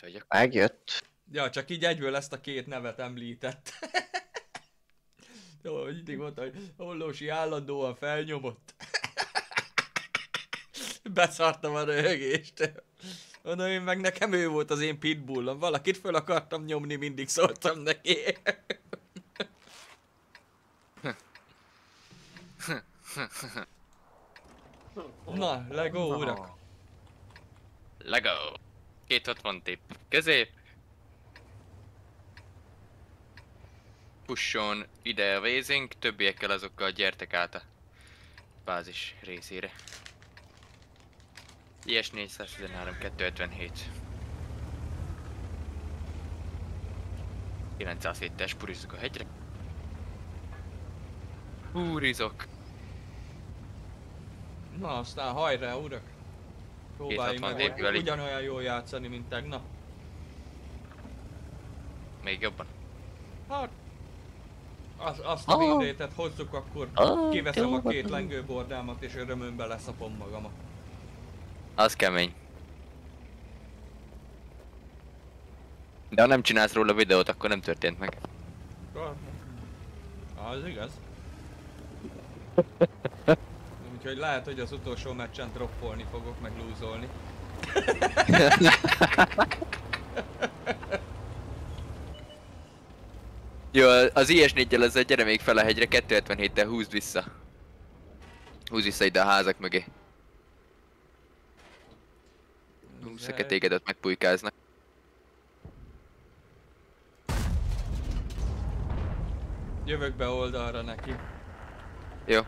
vagyok. Megjött. Ja, csak így egyből ezt a két nevet említett. Jó, mindig mondta, hogy Hollósi állandóan felnyomott. Beszartam a röhögést. Mondom, én meg nekem ő volt az én pitbullom. Valakit föl akartam nyomni, mindig szóltam neki. Na, Lego urak. Lego. 260 tipp. Közép. Pusson ide a vézénk, többiekkel azokkal gyertek át a bázis részére. IS 413 257. 907-es, purizzuk a hegyre. Húrizok. Na, aztán hajrá, urak. Próbáljunk 260 meg lépővel így. ugyanolyan jól játszani, mint tegnap. Még jobban. Hát, azt a mindétet hozzuk, akkor kiveszem a két lengőbordámat és örömömbe leszapom magamat. Az kemény. De ha nem csinálsz róla videót, akkor nem történt meg. Az igaz. Úgyhogy lehet, hogy az utolsó meccsen droppolni fogok, meg lúzolni. Jó, az IS-4-jel ezzel gyere még fel a hegyre, 277-tel húzd vissza. Húzd vissza ide a házak mögé. Szöke téged ott megpulykáznak. Jövök be oldalra neki. Jó.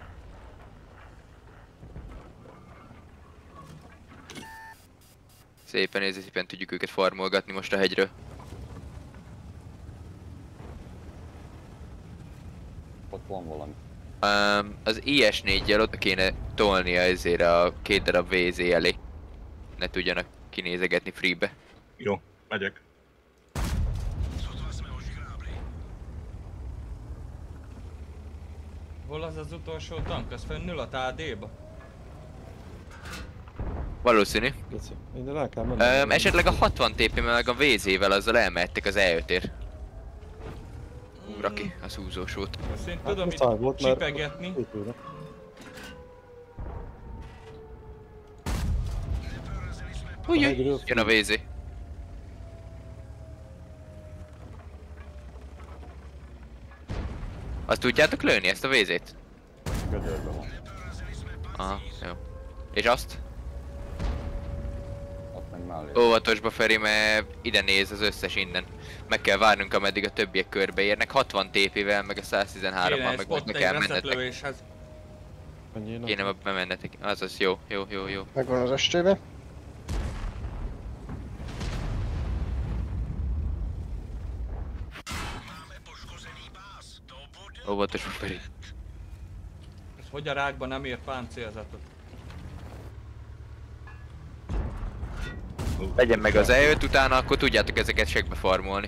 Szépen szépen tudjuk őket farmolgatni most a hegyről. Ott van valami. Az IS-4-jel oda kéne tolnia ezért a 2 darab VZ elé. Ne tudjanak kinézegetni freebe. Jó, megyek. Hol az az utolsó tank? Az fönnül a TD-ba? Valószínű. Minden el kell menni. Esetleg a 60 TP meg a VZ-vel azzal elmehettek az E5-ért. Raki, az húzós volt. Azt én Hát tudom muszáj volt, itt mert- csipegetni. Ujjj, jön a VZ. Azt tudjátok lőni, ezt a VZ-t? Gödörben van. Aha, jó. És azt? Ott meg mellé. Óvatosba Feri, mert ide néz az összes innen. Meg kell várnunk, ameddig a többiek körbeérnek. 60 TP-vel, meg a 113-mal, Kéne egy meg spot most egy kell reset mennetek. lövéshez. Menjél Kéne nem. bemennetek. Azaz, jó. Megvan az estébe. Óvatosba Feri. Ez hogy a rákban nem ér páncélzatot? Legyen meg az E5 utána, akkor tudjátok ezeket segbe farmolni.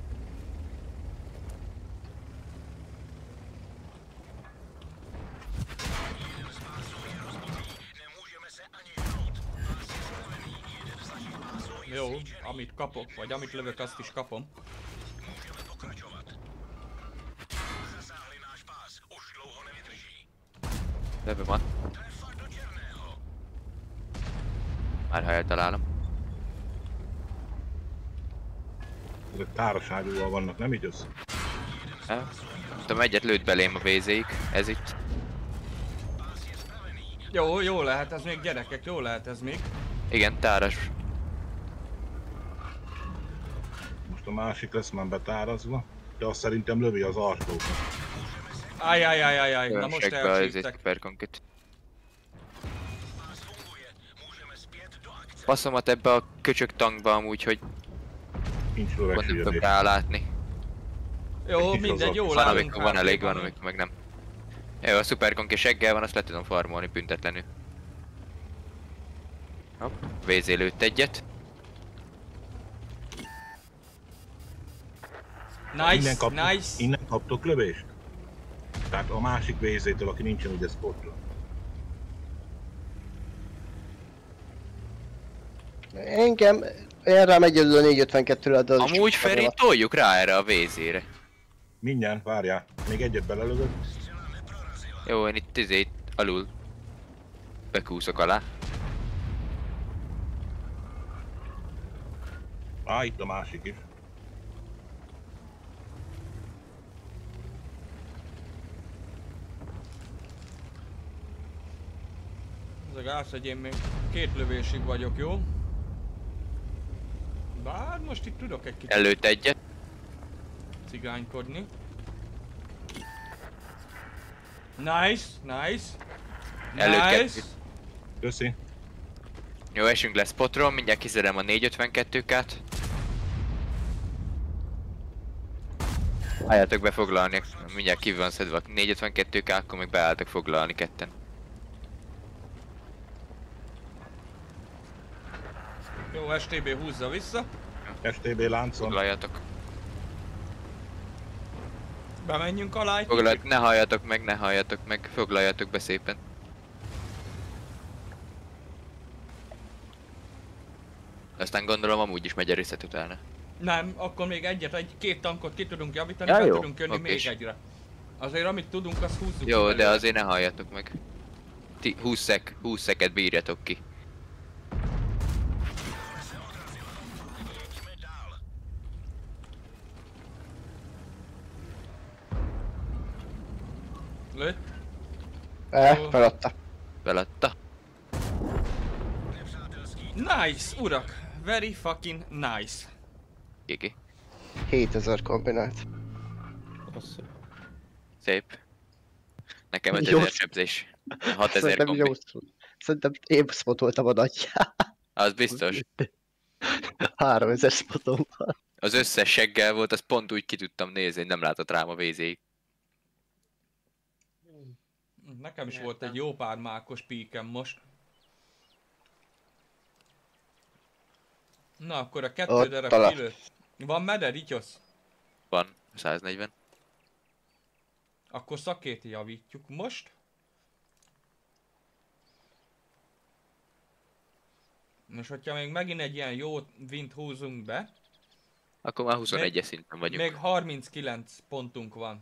Jó, amit kapok, vagy amit lövök, azt is kapom. Lövöm van. Már ha eltalálom. Ezek táraságúval vannak, nem így össze? Tudom, egyet lőtt belém a VZ-ig, ez itt. Jó lehet ez még gyerekek, jó lehet ez még. Igen, táras. Most a másik lesz már betárazva, de azt szerintem lövi az arcókat. Ajjajjajjaj, na most Segbe az elsíptek. superkonkit. Passzomat ebbe a köcsög tankba amúgy, hogy Nincs pont nem tudok lövegsérdés. rálátni. Jó, Kis mindegy, az jól Van állunk. amikor van elég, van hátrában. amikor meg nem. Jó, a superkonki seggel van, azt le tudom farmolni büntetlenül. Hopp, VZ lőtt egyet. Nice, nice. Innen kaptok lövést? Tehát a másik VZ-től, aki nincsen ugye spotra. Én rám egyedül a 452-re, de az is Amúgy csak Feri, alatt. toljuk rá erre a VZ-re. Mindjárt, várjál. Még egyet belelövök. Jó, én itt alul bekúszok alá. Itt a másik is. Ez a gáz, hogy én még 2 lövésig vagyok, jó? Bár most itt tudok egy kicsit Előtt egyet. cigánykodni. Nice, nice. Előtt Nice. kettő. Köszi. Jó, esünk le spotról, mindjárt kiszerem a 452-ket. Álljátok be foglalni, mindjárt ki van szedve a 452-k, akkor még beálltak foglalni ketten. Jó, STB húzza vissza. STB láncon. Foglaljatok. Bemenjünk alá egy Foglaljatok, ne halljatok meg, foglaljatok be szépen. Aztán gondolom amúgy is megy a reset utána. Nem, akkor még két tankot ki tudunk javítani, Ja, be jó, tudunk jönni még okés. egyre. Azért amit tudunk, azt húzzuk Jó, ki de belőle. azért ne halljatok meg. 20 szeket bírjatok ki. Lőtt. Feladta. Beladta. Nice, urak! Very fucking nice. Kiki. 7000 kombinált. Az szép. Szép. Nekem Jó. 5000 sebzés. 6000 Szerintem jó. kombi. Szerintem én spotoltam a nagyját. Az biztos. 3000 spotom van. Az összes seggel volt, azt pont úgy ki tudtam nézni, hogy nem látott rám a VZ-ig. Nekem is volt egy jó pár mákos píkem most. Na akkor a 2 Ott darab talán. kilőtt. Van meded, Ityosz? Van, 140. Akkor szakét javítjuk most. Most, hogyha még megint egy ilyen jó vint húzunk be, Akkor már 21-es szinten vagyunk. még 39 pontunk van.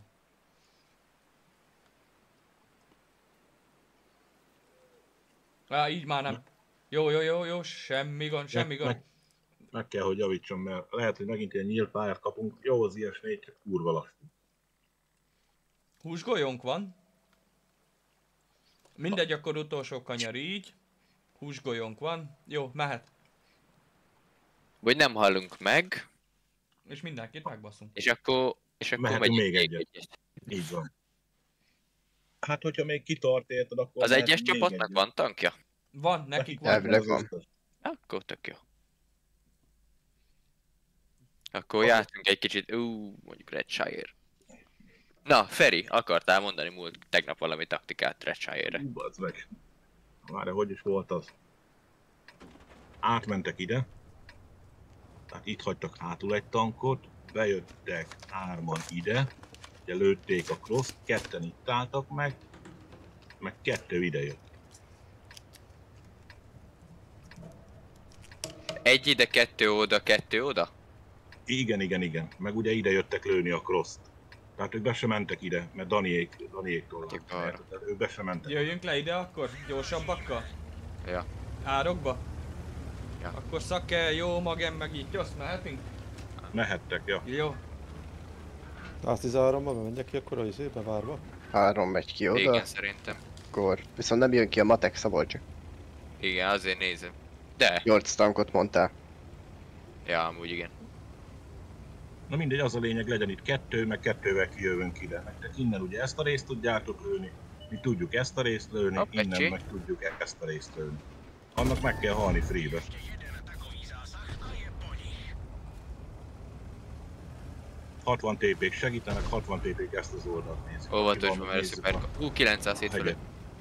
Így már nem. Jó, semmi gond, semmi gond. Meg kell, hogy javítson, mert lehet, hogy megint ilyen nyílt pályát kapunk. Jó, az IS-4 csak kurva lassú. Húsgolyónk van. Mindegy, akkor utolsó kanyar így. Húsgolyónk van. Jó, mehet. Vagy nem hallunk meg, És mindenkit megbaszunk. és akkor Mehetünk megyünk még egyet. egyet. Így van. Hát, hogyha még kitart érted, akkor... Az egyes mehetünk még csapatnak egyet. van tankja? Van, nekik van. Elvileg van. Akkor tök jó. Akkor jártunk egy kicsit, mondjuk Redshire. Na, Feri, akartál mondani tegnap valami taktikát Redshire-re? Bazd meg. Várj, hogy is volt az? Átmentek ide. Tehát itt hagytak hátul egy tankot. Bejöttek 3-an ide. Ugye lőtték a cross, 2 itt álltak meg 2 ide jött. Egy ide, 2 oda, 2 oda? Igen. Meg ugye ide jöttek lőni a cross-t. Tehát ők be sem mentek ide, mert Daniéktól Csak arra. tehát ők be sem mentek. Jöjjünk le ide akkor, gyorsabbakkal. Ja. Árokba. Ja. Akkor Szake, jó, Magen, meg így, azt mehetünk? Mehettek, ja. Jó. 113-ban menjek ki akkor a izébe várva? 3 megy ki oda, Igen, szerintem. akkor viszont nem jön ki a matek Szabolcs. Igen, azért nézem. De, 8 tankot mondtál. ja, amúgy igen. Na mindegy, az a lényeg, legyen itt 2, meg 2-vel kijövünk ide. Nektek innen ugye ezt a részt tudjátok lőni, mi tudjuk ezt a részt lőni, Hopp, innen egység. meg tudjuk ezt a részt lőni. Annak meg kell halni free-be. ...60 TP-k segítenek, 60 TP-k ezt az oldalt nézik. Óvatosban, Van, mert a nézzük szuper... a 907 hegyet.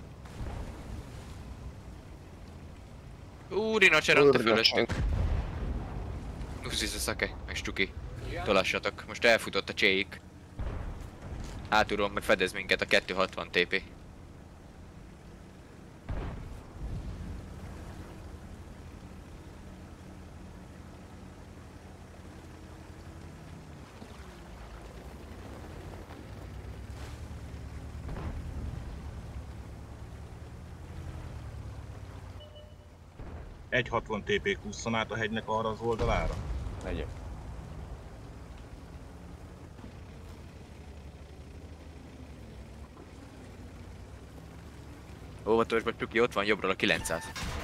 fölött. Rinocer ott a Úrna fölöttünk. Uszis a Szake, meg Stuki. Tolassatok, most elfutott a cséik. Hátulról meg fedez minket a 260 TP. Egy 60 TP kusszon át a hegynek arra az oldalára. Megyek. Óvatosba, Csuki, ott van jobbról a 900.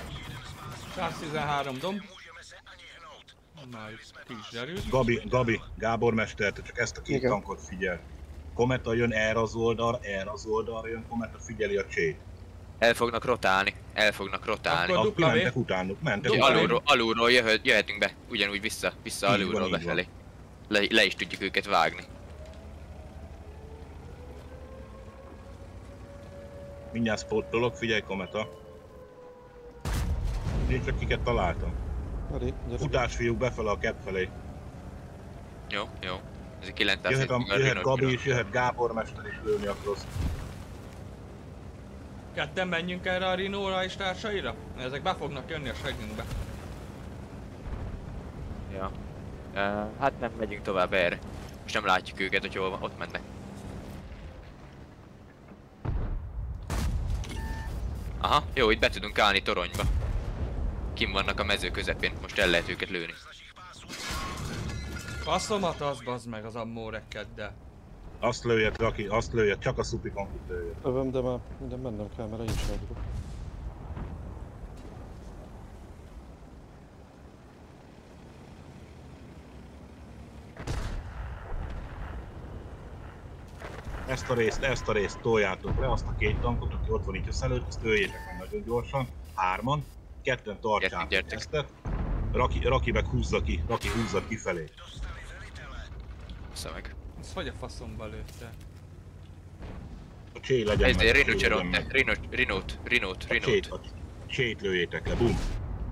113 domb. Már ki is derült. Gabi, Gábor mester, te csak ezt a két Igen. tankot figyel. Kometa jön erre az oldalra jön, Kometa figyeli a csét. El fognak rotálni. Akkor Azt dupla V. mentek utánuk, mentek Dupla utánuk. Alulról jöhetünk be, ugyanúgy vissza Így van, alulról így van. befelé. Le is tudjuk őket vágni. Mindjárt spottolok, figyelj Kometa. Én csak kiket találtam. Mari, gyere. Futás fiúk befele a kep felé. Jó. Ez egy 900. Jöhet Gabi is, jöhet Gábor mester is lőni a cross. Ketten menjünk erre a Rinóra és társaira? Ezek be fognak jönni a segünkbe. Ja. Hát nem megyünk tovább erre. Most nem látjuk őket, hogy hol ott mennek. Aha, jó, itt be tudunk állni toronyba. Kim vannak a mező közepén, most el lehet őket lőni. Passzomat az bazd meg az ammórekket, de... Azt lőjed, Raki, azt lőjed, csak a szupikonkit lőjed. Övöm, de már minden mennem kell, mert én sem vagyok. Ezt a részt toljátok le, azt a két tankot, aki ott van itt az előtt, ezt lőjétek meg nagyon gyorsan. 3-an, 2-en tartsátok Gyertek. ezt. Raki meg húzza ki kifelé. Vissza meg. Ez hogy a faszomba lőtte? A csé legyen Ez meg. egy a Rino csé legyen cseronte. meg. Rinót. A csét lőjétek le, bum.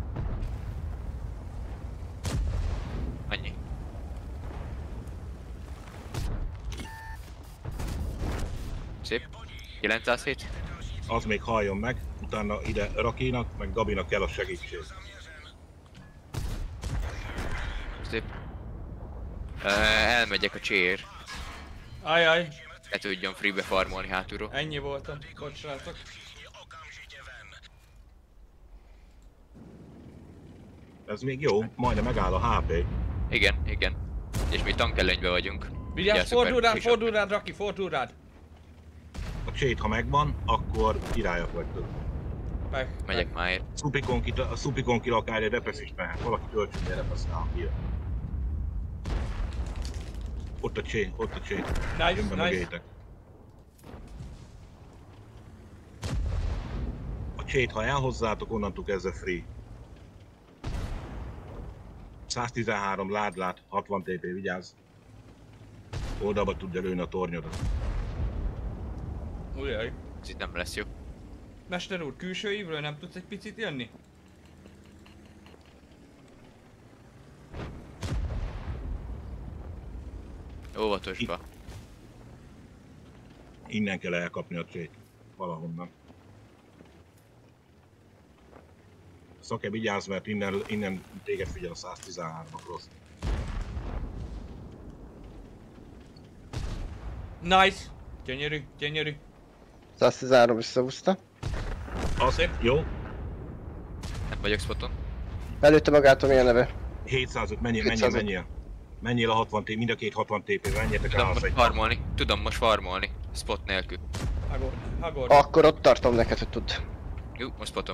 Annyi. Szép. 907. Az még halljon meg, utána ide Rakinak, meg Gabinak kell a segítség. Szép. Elmegyek a csér. Ajaj, Ne tudjon freebe farmolni hátulról. ennyi voltam. Bocs, srácok. Ez még jó, majdnem megáll a HP. Igen. És mi tankelőnyben vagyunk. Vigyázz, Ugye, fordul rád, Raki, fordul rád. A csét, ha megvan, akkor királyak vagytok. Megyek már. A szupikonki lakárja repesz is mehet. Valaki töltsön gyere, aztán kijön. Ott a csé. Jön be mögétek. A csét, ha elhozzátok, onnantól kezdve free. 113 ládlát, 60 TP, vigyázz. Oldalba tudja lőni a tornyodat. Ujjaj. Ez itt nem lesz jó. Mester úr, külső ívről nem tudsz egy picit jönni? Óvatosba. Innen kell elkapni a csét. Valahonnan. Szake, vigyázz, mert innen téged figyel a 113-ak rossz. Nice! Gyönyörű. 113 visszahúzta. Szép. Jó. Nem vagyok spoton. Előtte magától milyen neve? 705, 705. menjél. Menjél a 60 TP, mind a két 60 TP, menjetek Tudom el most egy. farmolni. Tudom most farmolni. Spot nélkül. Hagord. Akkor ott tartom neked, hogy tud. Jó, most spotom.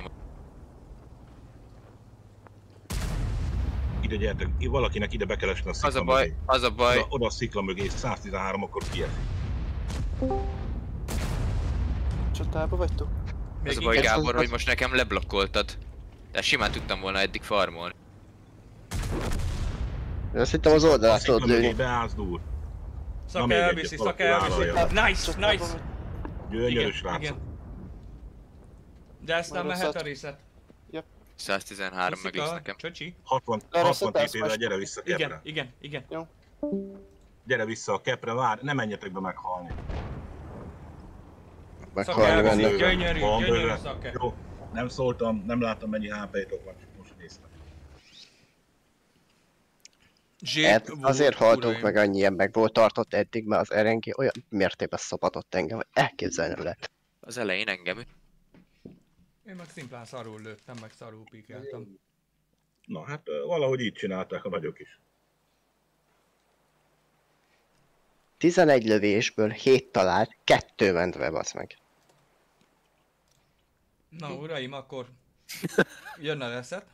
Ide gyertek, valakinek ide be kell esni a szikla Az a baj. Oda a szikla mögé, 113, akkor kiesik. Csatába vagytok? Az a Még baj, inkább- Gábor, hogy most nekem leblokkoltad. De simán tudtam volna eddig farmolni. Én azt hittem az oldalát A szikla tudod mögé lőni. beállsz, dur. Szaka még elviszi, egyet, Szaka valaki elviszi. vállalja. Nice! Csatába vagy? Gyönyörű srácok. De ezt nem Majd mehet rosszat. a reset. 113 meg lesz nekem. Csöcsi. 60 Arra 60 szedsz, TP-vel más- gyere vissza kepre. Igen. Gyere vissza a kepre, várj, ne menjetek be meghalni. Szaka Meghalni elviszi, benne. gyönyörű Van bőle. Szaka. Jó, nem szóltam, nem láttam mennyi HP-tok van, csak most néztem. Hát azért haltunk meg annyi meg tartott eddig, mert az RNG olyan mértékben szopatott engem, hogy elképzelni lehet. Az elején engem. Én meg szimplán szarul lőttem, meg szarul píkeltem. Na hát valahogy így csinálták a nagyok is. 11 lövésből 7 talált, 2 mentve, basz meg. Na uraim, akkor jön a reset.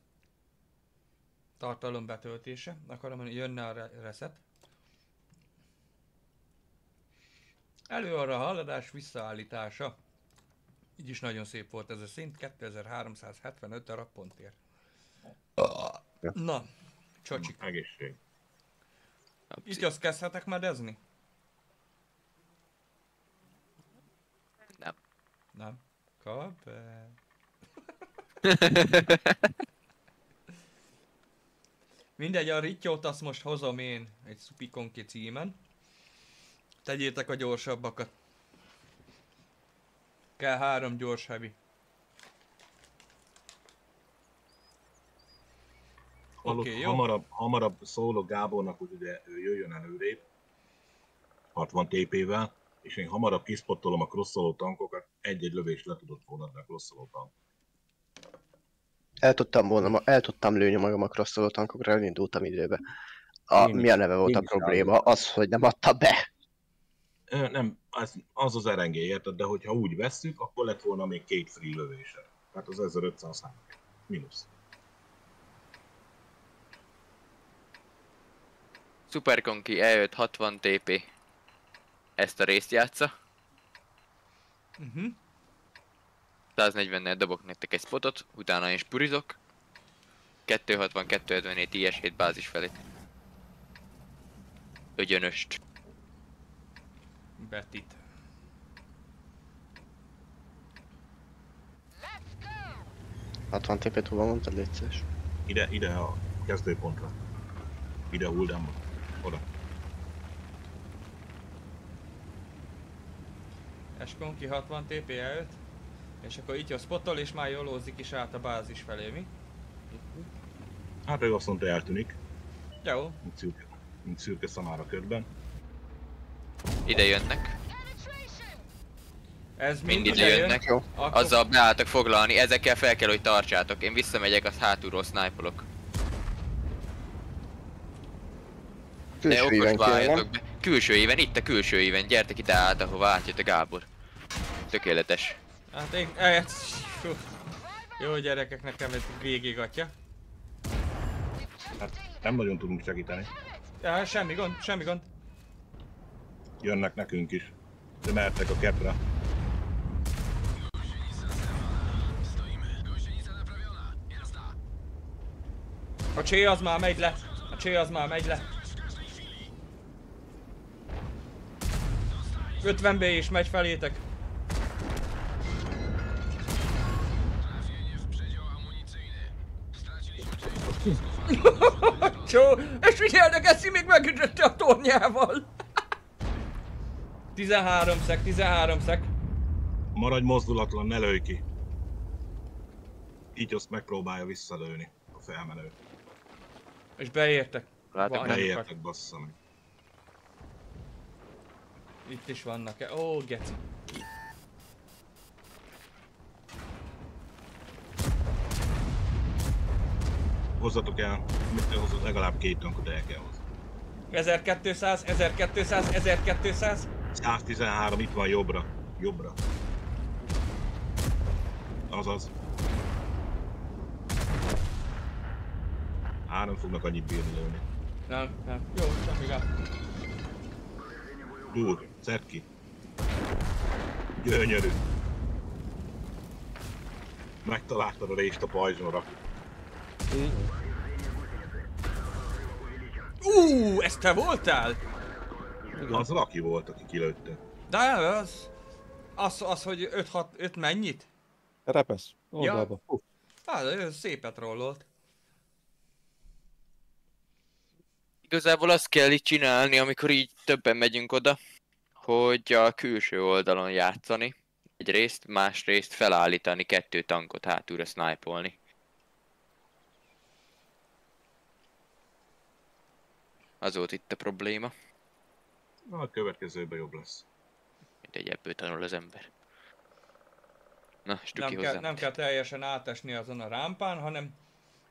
Tartalom betöltése. Akarom mondani, jönne a reset. Elő arra a haladás visszaállítása. Így is nagyon szép volt ez a szint, 2375 darab pontért. Na, csocsik. Egészség. Itt azt kezdhetek medezni? Nem. Nem. Kap be. Mindegy, a rittyót azt most hozom én egy szupikonki címen. Tegyétek a gyorsabbakat. Kell 3 gyors heavy. Oké, jó. Hamarabb szólok Gábornak, hogy ugye ő jöjjön előrébb. 60 TP-vel. És én hamarabb kispottolom a crossoló tankokat, egy-egy lövést le tudott volna adni a crossoló tank. El tudtam lőni magam a crossoló tankokra, elindultam időbe. Mi a neve volt a probléma? Az, hogy nem adta be. Nem, az RNG, érted? De hogyha úgy vesszük, akkor lett volna még 2 free lövése. Tehát az 1500 számít. Minusz. Superkonki E5 60 TP. Ezt a részt játsza. 140-nel dobok nektek egy spotot, utána én spurizok. 260-257 IS-7 bázis felé. Ögyönöst. Betit. – 60 TP-t hova mondtad, légy szíves? Ide a kezdőpontra. Ide a huldámba. Oda. Eskonki 60 TP előtt. És akkor itt a spotol és már jólózik is át a bázis felé, mi? Hát ő azt mondta, eltűnik. Jó. Mint szürke szamára körben. Ide jönnek. Ez mind ide jönnek. Jó. Akkor... Azzal beálltak foglalni, ezekkel fel kell, hogy tartsátok. Én visszamegyek, azt hátulról snipe-olok. De okosba álljatok be. Külső éven, itt a külső éven. Gyertek ide át, ahova átjött a Gábor. Tökéletes. Hát én... Jó gyerekek, nekem ez végig atya. Hát nem nagyon tudunk segíteni. Ja, semmi gond, semmi gond. Jönnek nekünk is. De mehetnek a kepre. A csé az már megy le. A csé az már megy le. 50B is megy felétek. Csó, és figyelnek, Eszi még megütötte a tornyával. 13 szek, 13 szek. Maradj mozdulatlan, ne lőj ki. Így azt megpróbálja visszalőni a felmenő. És beértek. Látok, beértek, bassza meg. Itt is vannak-e? Ó, geci. Hozzatok el, legalább 2 tankot el kell hozni. 1200, 1200, 1200. 113, itt van jobbra. Jobbra. Azaz. 3 fognak annyit bírni lőni. Nem. Jó, semmi gát. Dur, szedd ki. Gyönyörű. Megtaláltad a részt a pajzsonra. Ez te voltál? Az Laki volt, aki kilőtte. De az hogy 5 mennyit? Repesz. Oldalba. Hát, szépet rollolt. Igazából azt kell itt csinálni, amikor így többen megyünk oda, hogy a külső oldalon játszani egyrészt, másrészt felállítani 2 tankot hátulra snipe-olni. Az volt itt a probléma. Na, a következőben jobb lesz. Mindegy, ebből tanul az ember. Na, Stuki hozzám. Nem kell teljesen átesni azon a rámpán, hanem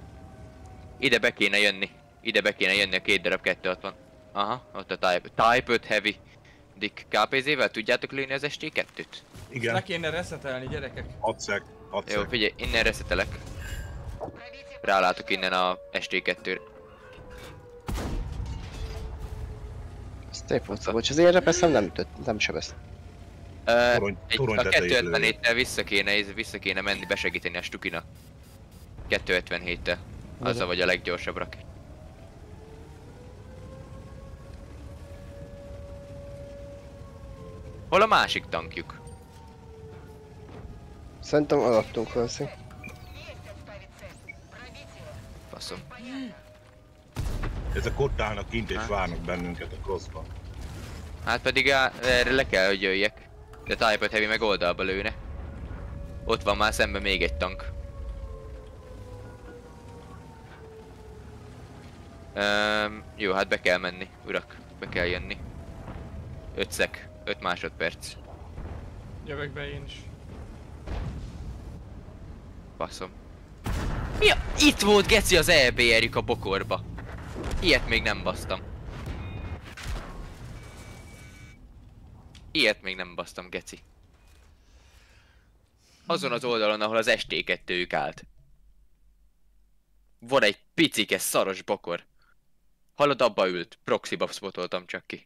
Ide be kéne jönni. Ide be kéne jönni a 2 darab 260. Aha, ott a Type 5 Heavy. Dick KPZ-vel tudjátok lőni az ST2-t? Igen. Le kéne resetelni, gyerekek. Adszeg. Jó, figyelj, innen reszetelek. Rálátok innen a ST2-re. Szép volt Szabolcs, azért repeszem nem sebeztem. A 257-tel vissza kéne menni besegíteni a Stukinak. 257-tel. Azzal vagy a leggyorsabb raket. Hol a másik tankjuk? Szerintem alattunk valószínűleg. Faszom. Ezek ott állnak kint és várnak bennünket a crossban. Hát pedig erre le kell, hogy jöjjek. De Type 5 Heavy meg oldalba lőne. Ott van már szemben még egy tank. Jó, hát be kell menni, urak. Be kell jönni. 5 másodperc. Jövök be én is. Baszom. Ja, itt volt geci az EBR-jük a bokorba. Ilyet még nem basztam. Ilyet még nem basztam, geci. Azon az oldalon, ahol az ST2-jük állt. Van egy picike szaros bokor. Hallod, abba ült. Proxyba spotoltam csak ki.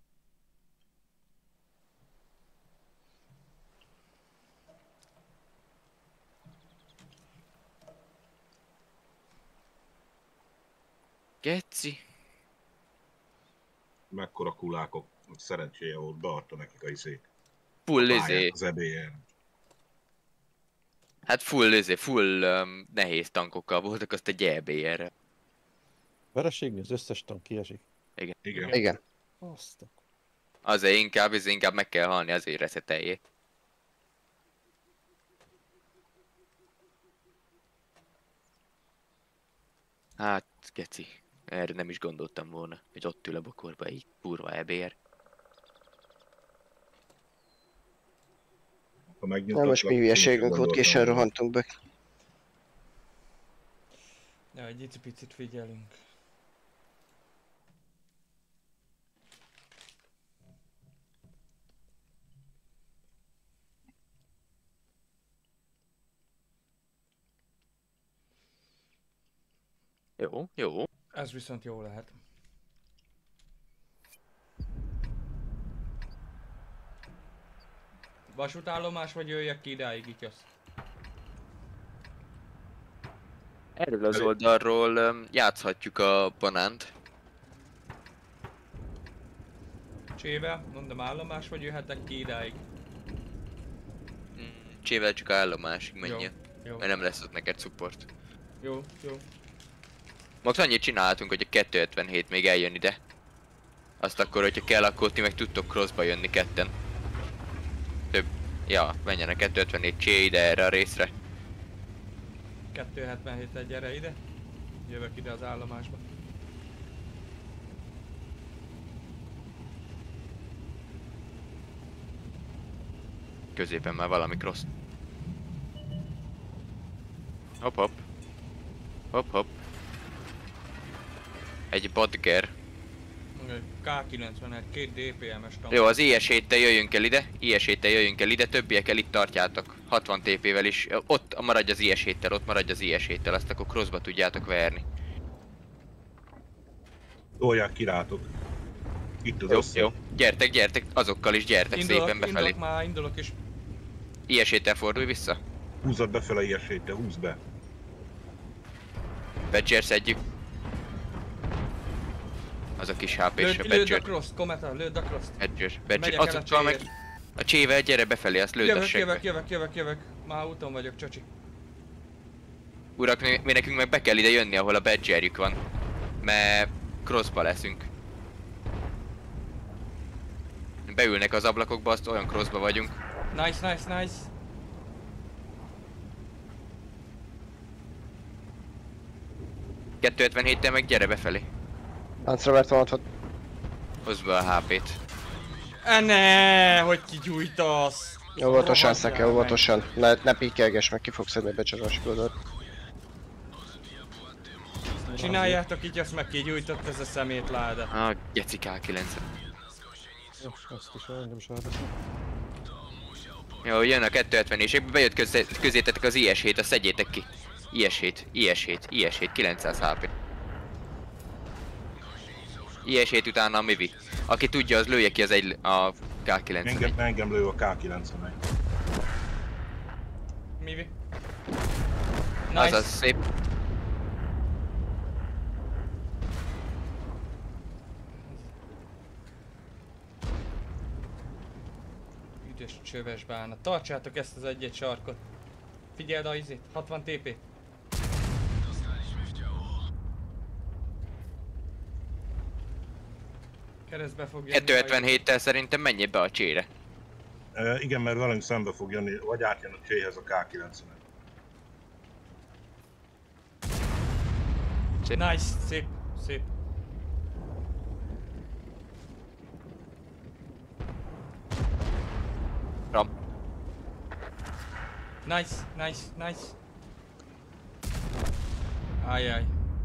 Geci. Mekkora kulákok, hogy szerencséje volt, beadta nekik a izét. Full izé. Az EBR. Hát full nehéz tankokkal voltak, azt egy EBR-re. Vereség, az összes tank kiesik. Igen. Igen. Azt. Azért inkább meg kell halni, azért reszeteljék. Hát, geci. Erre nem is gondoltam volna, hogy ott ül a bokorba így kurva ebér. Na most mi hülyeségünk volt, későn rohantunk be. Ja, egy icipicit figyelünk. Jó. Ez viszont jó lehet. Vasútállomás vagy jöjjek ki idáig, Ityasz? Erről az oldalról játszhatjuk a banánt. Csével, mondom állomás vagy jöhetek ki idáig? Csével csak a állomásig menjen. Jó. Mert nem lesz ott neked support. Jó. Max annyit csinálhatunk, hogy a 257 még eljön ide. Azt akkor, hogyha kell, akkor ti meg tudtok crossba jönni ketten. Több. Ja, menjen a 254 csé ide erre a részre. 277 gyere ide. Jövök ide az állomásba. Középen már valami cross. Hopp. Egy Badger. K91, 2 DPM-es tank. Jó, az IS-7-tel jöjjünk el ide, többiek el itt tartjátok. 60 TP-vel is. Ott maradj az IS-7-tel, azt akkor crossba tudjátok verni. Tolják ki rátok. Itt az össze. Jó. Gyertek, azokkal is gyertek szépen befelé. Indulok is. IS-7-tel fordulj vissza. Húzzad befele ilyesét, húzz be. Badger szedjük. Az a kis HP-s a Lőd a Badger. cross, Kometa, lőd a cross. Badger. Azokkal meg a csével gyere befelé, azt lőd a segbe. Jövök. Már úton vagyok, csacsi. Urak, mi nekünk meg be kell ide jönni, ahol a Badgerjük van. Mert crossba leszünk. Beülnek az ablakokba, azt olyan crossba vagyunk. Nice. 257-tel meg gyere befelé. Hans Robert van. Hozd be a HP-t. Ne, hogy kigyújtasz! Óvatosan, Szeke, óvatosan. Ne píkelges, meg ki fogsz szedni a becsatáskodót. Csináljátok így, azt meg kigyújtott ez a szemétláda. Ah, geci K9. Jó, azt is engem is elveszem. Jó, jön a 270-ések, bejött közétetek az IS-7, azt szedjétek ki. IS-7, 900 HP. IS-7 utána a Mivi. Aki tudja, az lője ki a K9. Engem lő a K91. Mivi? Azaz, szép. Ügyes csöves bánat. Tartsátok ezt az egy sarkot. Figyeld a izét, 60 TP. Keresztbe fog jönni. 257-tel szerintem menj be a csére. Igen, mert velünk szembe fog jönni, vagy átjön a cséhez a K91. Nice, szép. Ram. Nice. Ajaj.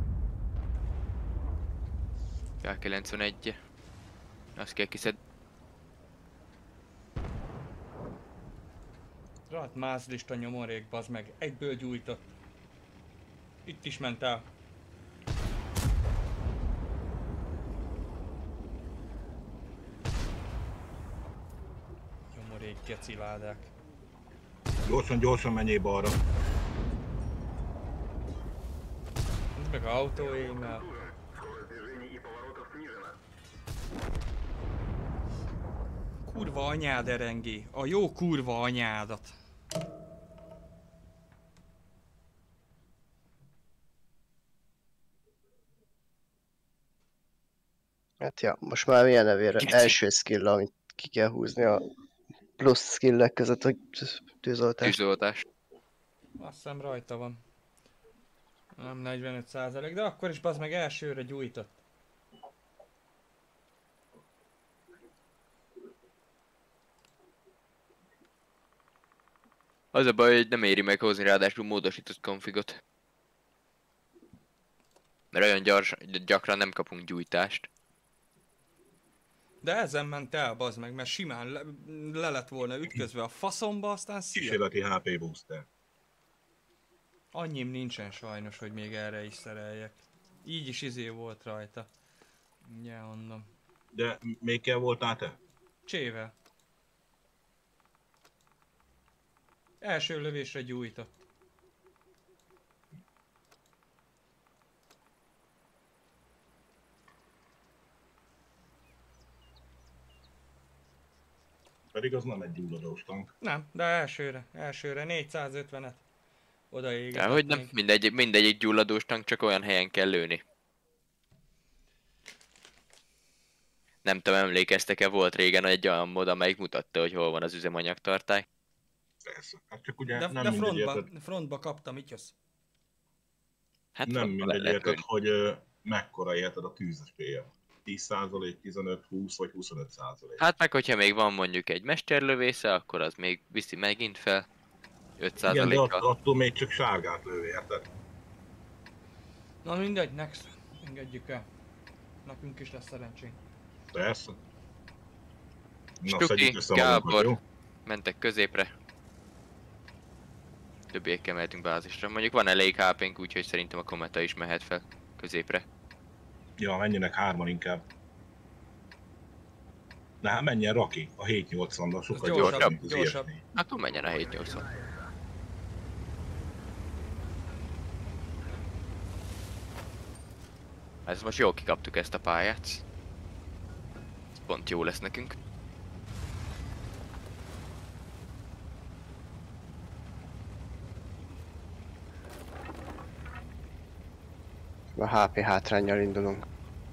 K91. Azt kell kiszed. Rohadt mázlista nyomorék, bazd meg. Egyből gyújtott. Itt is ment el. Nyomorék geciládák. Gyorsan menjél balra. Ez meg autóémmel. Kurva anyád, Erengé. A jó kurva anyádat. Hát ja, most már milyen nevére? Keci. Első skill, amit ki kell húzni a plusz skillek között, hogy tűzoltás. Tűzoltás. Azt hiszem rajta van. Nem 45%, de akkor is bazd meg elsőre gyújtott. Az a baj, hogy nem éri meg hozni ráadásul módosított konfigot. Mert olyan gyakran nem kapunk gyújtást. De ezen ment el, bazd meg, mert simán le lett volna ütközve a faszomba, aztán szia. Kísérleti HP booster. Annyim nincsen sajnos, hogy még erre is szereljek. Így is izé volt rajta. Ja, mondom. De még kell voltál te? Csével. Első lövésre gyújtott. Pedig az nem egy gyulladós tank. Nem, de elsőre 450-et. Odaégetett. Ja, hogy nem, mindegyik gyulladós tank, csak olyan helyen kell lőni. Nem tudom, emlékeztek-e, volt régen egy olyan mod, amelyik mutatta, hogy hol van az üzemanyagtartály. Persze. Hát csak ugye De nem mindegy érted, frontba kaptam, így jössz. Hát nem frontba mindegy lehet érted, lőni. hogy mekkora érted a tűzesélye. 10%, 15, 20 vagy 25%. Hát meg hogyha még van mondjuk egy mesterlövésze, akkor az még viszi megint fel. Igen, de 5%-kal. attól még csak sárgát lő, érted? Na mindegy, next. Engedjük el. Nekünk is lesz szerencsénk. Persze. Na, Stuki, szedjük össze magunkat, Gábor. jó? Mentek középre. Többiekkel mehetünk bázisra. Mondjuk van elég HP-nk, úgyhogy szerintem a kometa is mehet fel középre. Ja, menjenek hárman inkább. Na, menjen Raki, a 780-nal sokkal Az gyorsabb, gyorsabb, mint az gyorsabb. ilyesmi. Akkor menjen a 780. Ez most jól kikaptuk ezt a pályát. Ez pont jó lesz nekünk. A HP hátránnyal indulunk.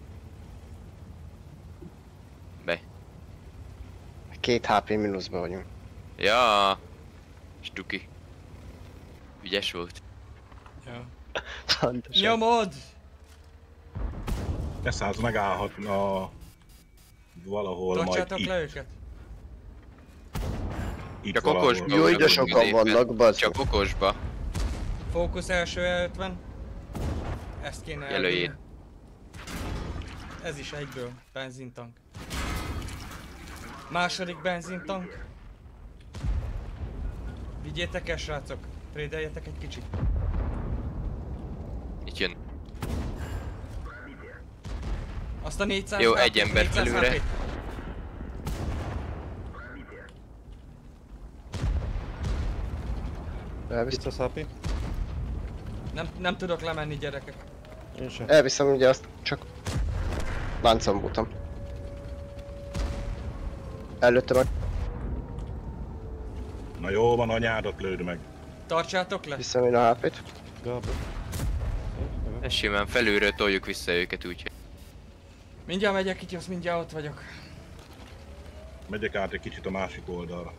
Be. 2 HP mínuszban vagyunk. Ja, Stuki. Ügyes volt. Ja. Pontosan. Nyomod! Eszáz megállhatna valahol majd Tartsátok itt. le őket. Itt Csak valahol. okosba Jó, ide vagyok sokan középen. vannak, bazd. Csak okosba. Fókusz első 50. Ezt kéne Jelöljél. elvinni. Ez is egyből. Benzintank. Második benzintank. Vigyétek el, srácok. Trédeljetek egy kicsit. Itt jön. Azt a 400 Jó, HP, egy ember 400 felülre. HP. Elviszem, Itt a HP. Nem tudok lemenni, gyerekek. Én sem. elviszem ugye azt, csak láncon butam. Előtte meg Na jó van, anyádat lőd meg. Tartsátok le. viszem én a HP-t. Gábor. Ez simán felülről toljuk vissza őket, úgyhogy. Mindjárt megyek, itt jössz, mindjárt ott vagyok. Megyek át egy kicsit a másik oldalra.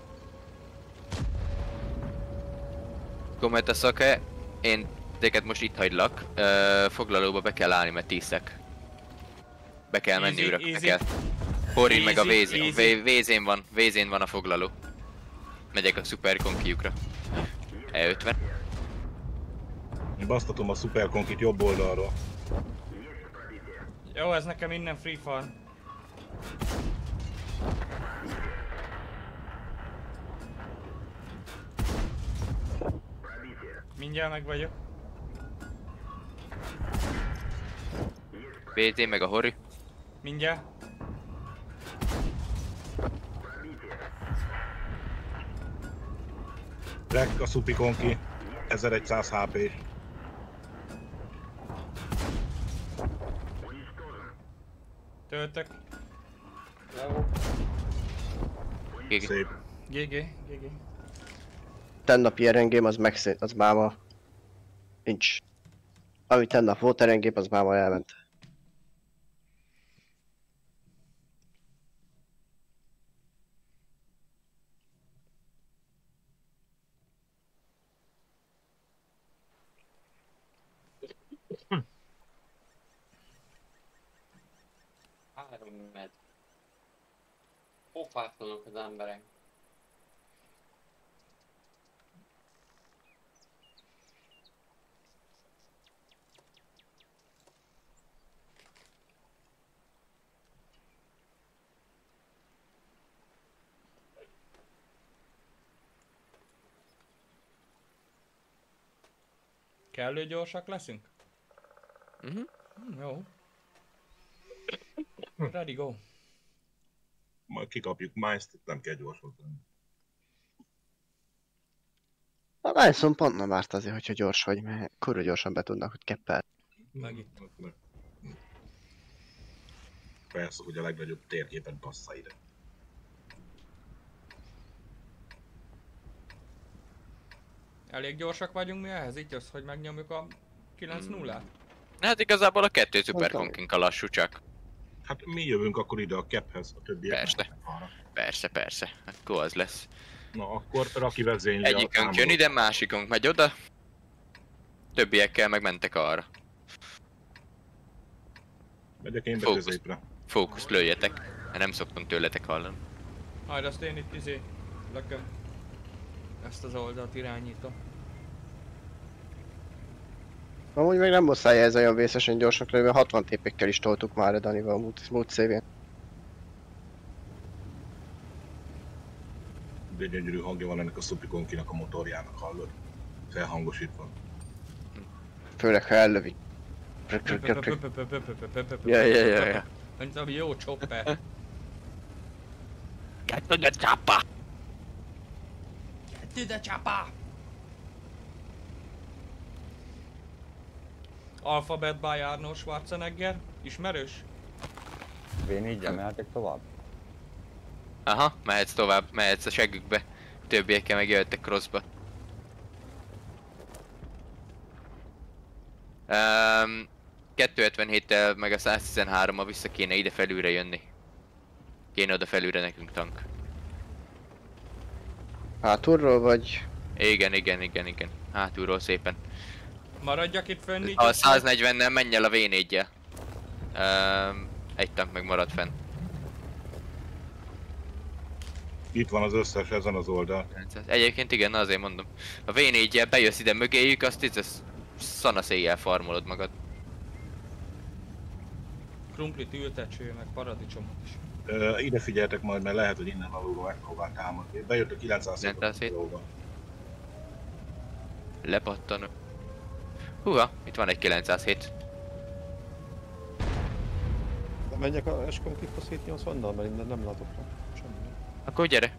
Kometa Szake, én téged most itt hagylak. Foglalóba be kell állni, mert tízek. Be kell menni, Easy, urak, be easy. kell. Horin meg a Easy, vézén, easy. vézén van a foglaló. Megyek a szuperkonkiukra. E50. Én basztatom a szuperkonkit jobb oldalról. Jó, ez nekem innen free farm. Mindjárt meg vagyok. VZ meg a Hori. Mindjárt. Rek a szupikonki, 1100 HP. Töltök. Gigi. Szép. GG. Tennapi erengém az megszét, az máma nincs. Ami tennap volt erengép, az máma elment. pofátlanok az emberek. Kellő gyorsak leszünk? Jó. Ready, go. Majd kikapjuk Mice-t, nem kell gyorsan tenni. A Bison pont nem árt azért, hogyha gyors vagy, mert kurva gyorsan be tudnak, hogy keppel. Meg itt. Persze, hogy a legnagyobb térképet bassza ide. Elég gyorsak vagyunk mi ehhez? Így jössz, hogy megnyomjuk a 9-0-át? Hát igazából a 2 Super Conking a lassú csak. Hát mi jövünk akkor ide a caphez, a többiek. Persze. Persze. Akkor az lesz. Na akkor Raki vezényli a Egyikünk jön ide, másikunk megy oda. Többiekkel meg mentek arra. Megyek én be középre. Fókuszt lőjetek, mert nem szoktam tőletek hallani. Majd azt én itt lököm. Ezt az oldalt irányítom. Amúgy meg nem muszáj ez olyan vészesen gyorsak lenni, mert 60 TP-kkel is toltuk már a Danival a múlt szévén. De gyönyörű hangja van ennek a Supikonkinak a motorjának, hallod? Felhangosítva. Főleg ha ellövi. Ja. Mint a jó chopper. Get to the chopper! Get to the chopper! Alphabet by Arnold Schwarzenegger. Ismerős? V4-en mehetek tovább? Aha, mehetsz tovább, mehetsz a seggükbe. Többiekkel meg jöttek crossba. 277-tel meg a 113-mal vissza kéne ide felülre jönni. Kéne oda felülre nekünk tank. Hátulról vagy? Igen. Hátulról szépen. Maradjak itt fönn így? A 140-nel menj el a V4-jel. Egy tank meg marad fenn. Itt van az összes ezen az oldal. Egyébként igen, azért mondom. A V4-jel bejössz ide mögéjük, azt itt szanaszéjjel farmolod magad. Krumplit ültetső, meg paradicsomot is. Ide figyeltek majd, mert lehet, hogy innen alulról megpróbál támadni. Bejött a 907 -ot. Lepattanok. Húha, itt van egy 907. De menjek a Esconkikhoz 780-nal, mert innen nem látok rá semmi. Akkor gyere.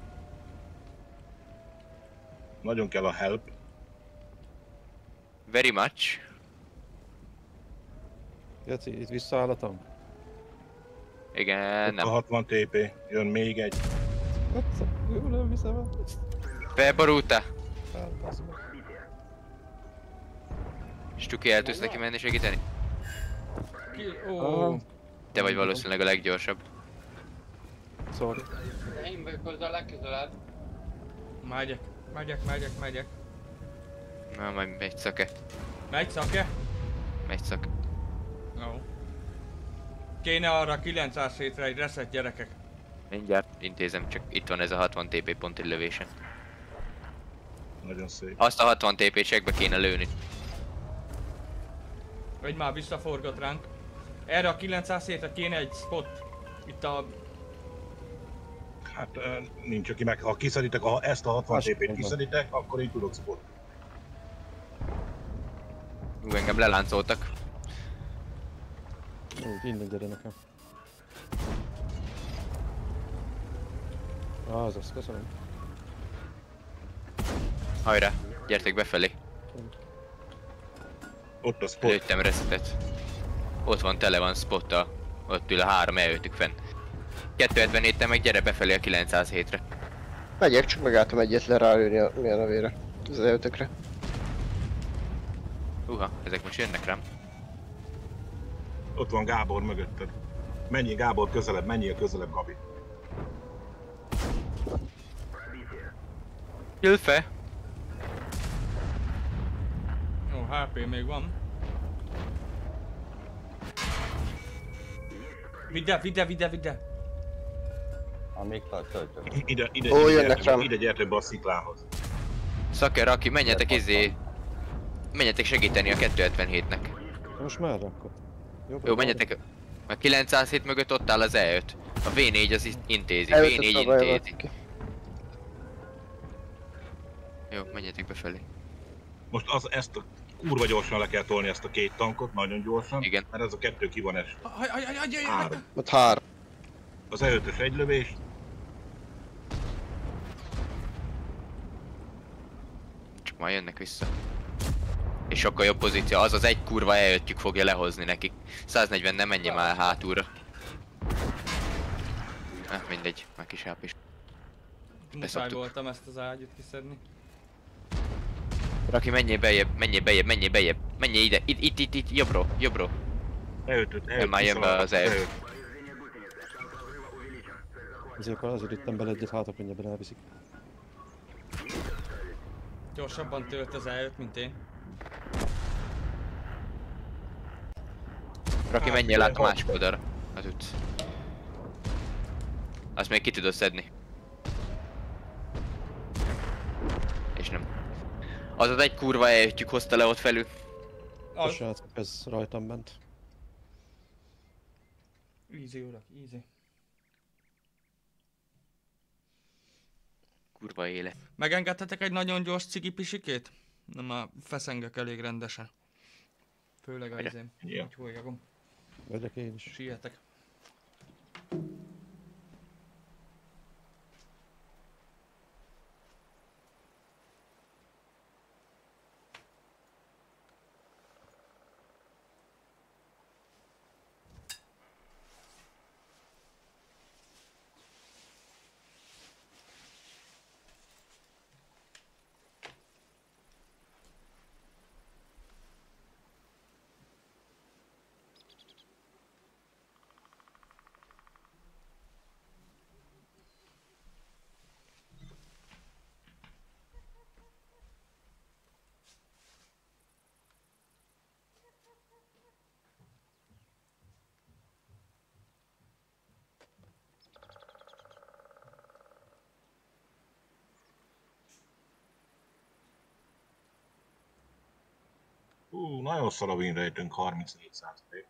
Nagyon kell a help. Very much. Geci, itt visszaáll a tank? Igen, nem. A 60 TP, jön még egy. Jól elviszem el. Felborultál? Felbaszom. Stuki, el tudsz neki menni segíteni? Te vagy valószínűleg a leggyorsabb. Sorry. Én vagyok hozzá a legközelebb. Megyek. Na, majd megy szake. Megy szake? Megy szak. Jó. Kéne arra 907-re egy reset, gyerekek. Mindjárt intézem, csak itt van ez a 60 TP pont egy lövésen. Nagyon szép. Azt a 60 TP segbe kéne lőni. Vagy már visszaforgat ránk. Erre a 907-re kéne egy spot. Itt a... Hát nincs aki meg, ha kiszeditek, ha ezt a 60 TP-t kiszeditek, akkor így tudok spot. Engem leláncoltak. Úgy, innen gyere nekem. Azaz, köszönöm. Hajrá, gyertek befelé. Ott a spot. Lőttem resetet. Ott van, tele van spottal. Ott ül a 3 eljöttük fenn. 277-tel meg gyere befelé a 907-re. Megyek, csak megálltam egyet lerálőni a nevére. Az eljöttökre. Ezek most jönnek rám. Ott van Gábor mögötted. Menjél Gábor közelebb, menjél közelebb, Gabi. Ülfe! Jó, HP még van. Vidd el! Amíg töltök. Ide gyertek be a sziklához. Szaker, aki menjetek menjetek segíteni a 277-nek. Most merre akkor? Jó, menjetek. A 907 mögött ott áll az E5. A V4 az intézi, E5-öt V4 próbálja intézi. ki. Jó, menjetek befelé. Most ezt a kurva gyorsan le kell tolni ezt a két tankot, nagyon gyorsan. Igen. Mert ez a kettő ki van esve. Három. Ott 3. Az E5-ös egy lövés. Csak majd jönnek vissza. És sokkal jobb pozíció, az egy kurva E5-jük fogja lehozni nekik. 140 nem menjen már hátulra. Mindegy, már kis háp is. Muszáj voltam ezt az ágyút kiszedni. Raki, menjél beljebb, menjél ide, itt, jobbról. E5-öt, Már jön be az E5. Ezért azért itten bele egyet, hátra könnyebben elviszik. Gyorsabban tölt az E5, mint én. Raki, menjél át a másik oldalra. Az ütsz. Azt még ki tudod szedni. És nem. Az egy kurva E5-jük hozta le ott felül. A srácok, ez rajtam ment. Easy urak, easy. Kurva élet. Megengedhetek egy nagyon gyors cigipisikét? Na már feszengek elég rendesen. Főleg a izém. Ja. Úgy hújjagom. Vegyek én is. Sietek. Nagyon szar a win rate-ünk, 34%.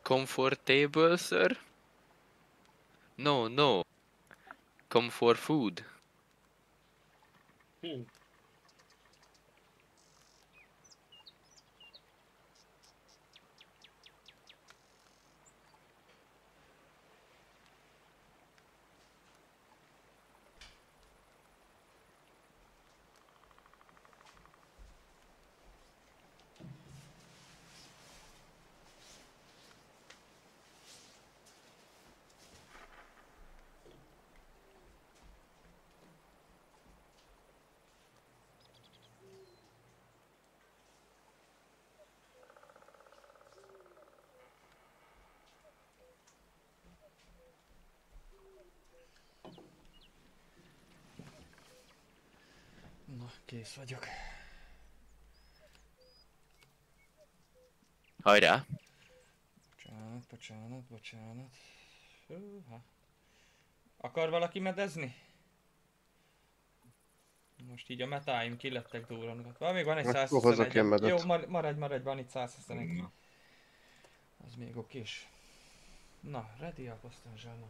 Comfortable, sir? No, no. Come for food. Na, kész vagyok. Hajrá! Bocsánat. Hűha. Akar valaki medezni? Most így a metáim kilettek durrangatva. Még van egy 121. Jó, maradj, van itt 121. Az még okés. Na, ready up, aztán zsáma.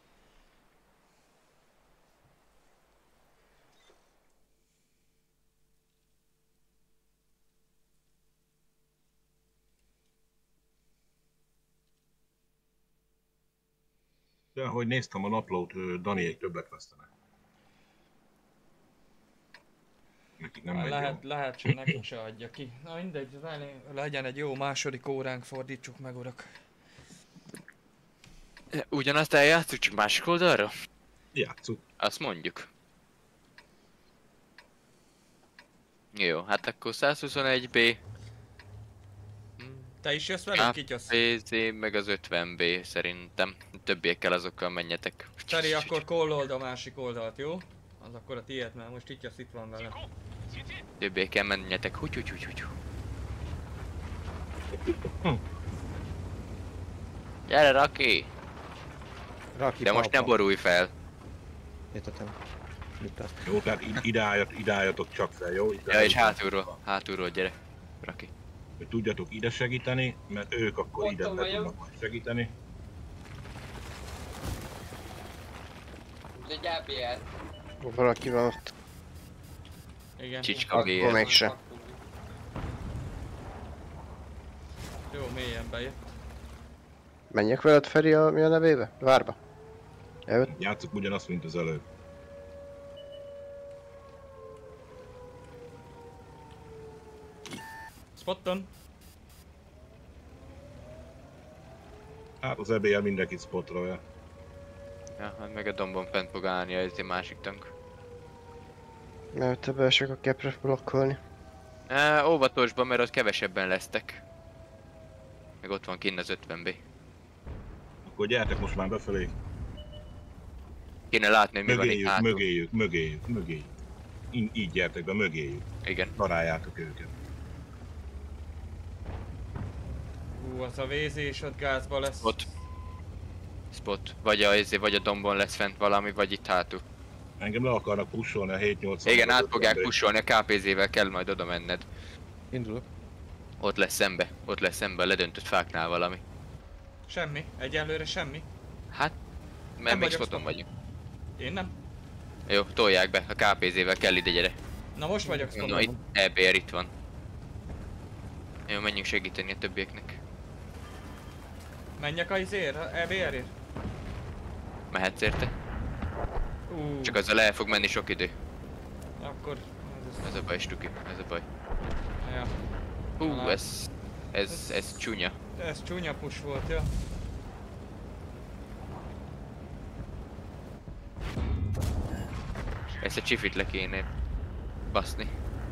De ahogy néztem a naplót, Daniék többet vesztenek. Nekik nem lehet, hogy nekik se adja ki. Na mindegy, legyen egy jó második óránk, fordítsuk meg, urak. Ugyanazt eljátszuk, csak másik oldalra? Játsszuk. Azt mondjuk. Jó, hát akkor 121B. Te is jössz velünk, Kityosz? PZ meg az 50B szerintem. Többiekkel azokkal menjetek. Feri, akkor kollold a másik oldalt, jó? Az akkor a tiéd, mert most Kityosz itt van vele. Többiekkel menjetek. Húgy. Gyere, Raki! De most ne borulj fel. Értettem. Jó, tehát ide álljatok csak fel, jó? Ja, és hátulról gyere, Raki. Hogy tudjatok ide segíteni, mert ők akkor ide tudnak majd segíteni. Egy ABR. Valaki van ott. Igen. Csicska Akkor GR. mégse. Jó, mélyen bejött. Menjek veled, Feri, mi a nevébe? Várba. Eljött. Játsszuk ugyanazt, mint az előbb. Spotton. Hát az EBL mindenkit spotrolja. Ja, hát meg a dombon fent fog állni ez a másik tank. Mert te beesek a kepre blokkolni. Óvatosban, mert ott kevesebben lesztek. Meg ott van kinn az 50B. Akkor gyertek most már befelé. Kéne látni, hogy mi van itt hátul. Mögéjük. Így gyertek be, mögéjük. Igen. Találjátok őket. Az a vézés ott gázba lesz. Spot. Vagy a dombon lesz fent valami, vagy itt hátul. Engem le akarnak pusolni a 7-8. Igen, át fogják pusolni, a KPZ-vel kell majd oda menned. Indulok. Ott lesz szembe a ledöntött fáknál valami. Semmi, egyelőre semmi. Hát, mert még spoton vagyunk. Én nem. Jó, tolják be, a KPZ-vel kell ide, gyere. Na most vagyok spoton. No, itt EBR itt van. Jó, menjünk segíteni a többieknek. Menjek a izér, EBR-ért? Mehetsz érte? Csak azzal el fog menni sok idő. Akkor... Ez a baj, Stuki, ez a baj. Ja. Hú, ez csúnya. Ez csúnya push volt, ja. Ezt a csifit le kéne baszni.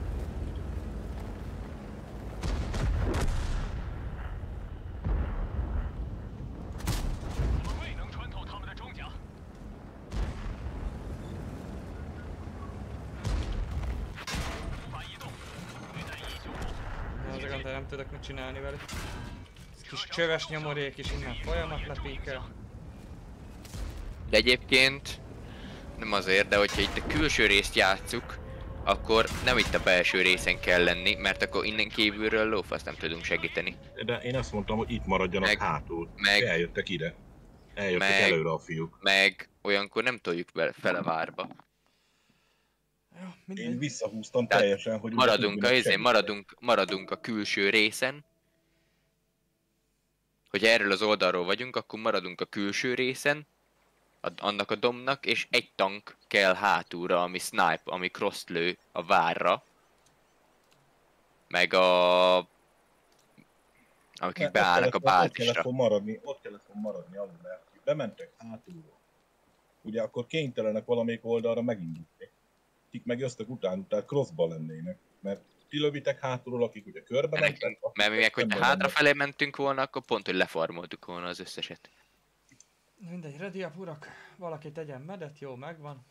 De nem tudok mit csinálni vele. Kis csöves nyomorék is innen folyamat lepíkel. De egyébként nem azért, de hogyha itt a külső részt játsszuk, akkor nem itt a belső részen kell lenni, mert akkor innen kívülről lófasz nem tudunk segíteni. De én azt mondtam, hogy itt maradjanak hátul. Eljöttek ide. Eljöttek előre a fiúk. Meg olyankor nem toljuk fel a várba. Én visszahúztam teljesen, hogy... Maradunk a külső részen. Hogy erről az oldalról vagyunk, akkor maradunk a külső részen. Annak a dombnak, és egy tank kell hátulra, ami snipe, ami cross lő a várra. Meg akik beállnak a bázisra. Ott kellett volna maradni, ahol mert bementek hátulról. Ugye akkor kénytelenek valamelyik oldalra megindulni. Kik meg jöttek utánuk, tehát crossba lennének. Mert ti lövitek hátulról, akik ugye körbe mentek. Mert mi meg, hogy hátrafelé mentünk volna, akkor pont, hogy lefarmoltuk volna az összeset. Mindegy, ready up, urak. Valaki tegyen medet, jó, megvan.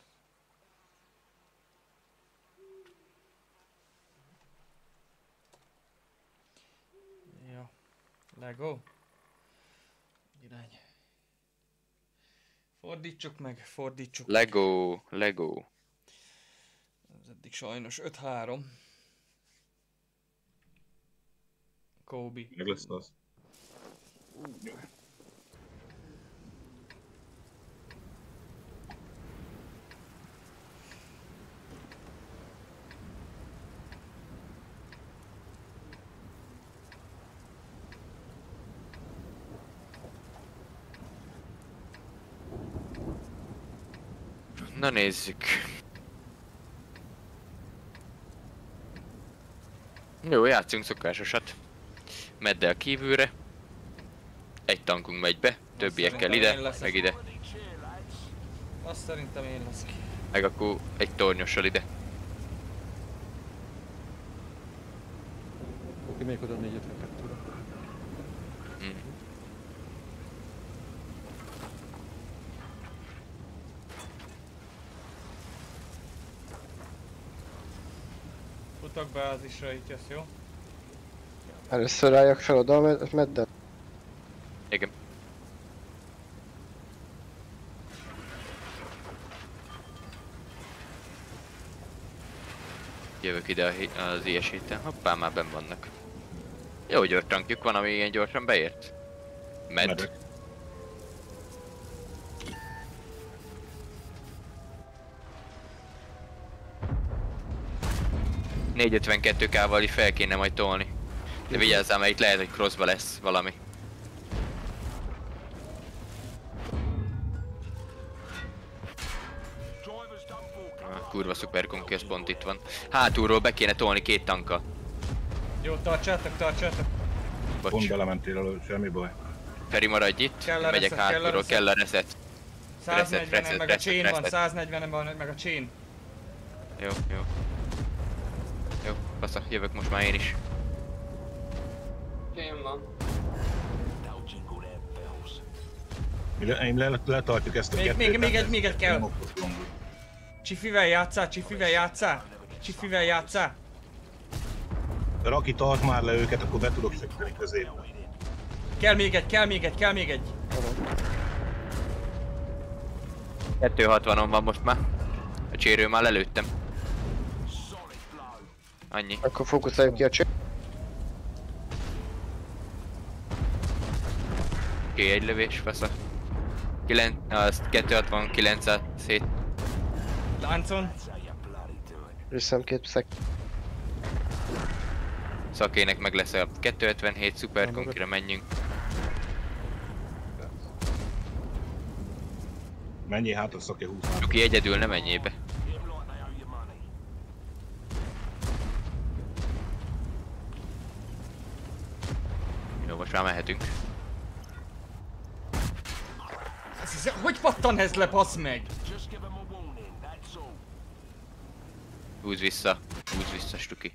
Jó. Lego. Irány. Fordítsuk meg, fordítsuk. Lego. Ez eddig sajnos 5-3. Kobe. Meg lesz az. Na nézzük. Jó, játszunk szokásosat. Meddel kívülre. Egy tankunk megy be, többiekkel ide, meg ide. Azt szerintem én leszek. Meg akkor egy tornyossal ide. Oké, melyik oda 452-re? Futok bázisra, így jössz, jó? Először álljak fel oda a meddel. Igen. Jövök ide az ilyes héten. Hoppá, már benn vannak. Jó gyors tankjuk van, ami ilyen gyorsan beért. Med. 452k-val így fel kéne majd tolni. De vigyázzál, mert itt lehet, hogy crossba lesz valami. Kurva szuper központ itt van. Hátulról be kéne tolni 2 tankkal. Jó, tartsátok. Bocs. Pont belementél elő, semmi baj. Feri, maradj itt, megyek hátulról, kell a reset. 140-en meg a chain van, 140-en van meg a chain. Jó. Jó, bassza, jövök most már én is. Chain van. Én letartjuk ezt a kettőt. Még egy kell. Csifivel játszál. Raki, tart már le őket, akkor be tudok segíteni középbe. Kell még egy. 260-on van most már. A csérő már lelőttem. Annyi. Akkor fókuszáljuk ki a cső. Oké, egy lövés, fasza. 269 szét. Láncon. Visszam 2 szek. Szakének meg lesz a 257, szuper konkira menjünk. Menjél hátra, Szaki, 20. Aki egyedül ne menjél be. Jó, most már mehetünk. Hogy pattan ez le, bassz meg? Húzz vissza, Stuki.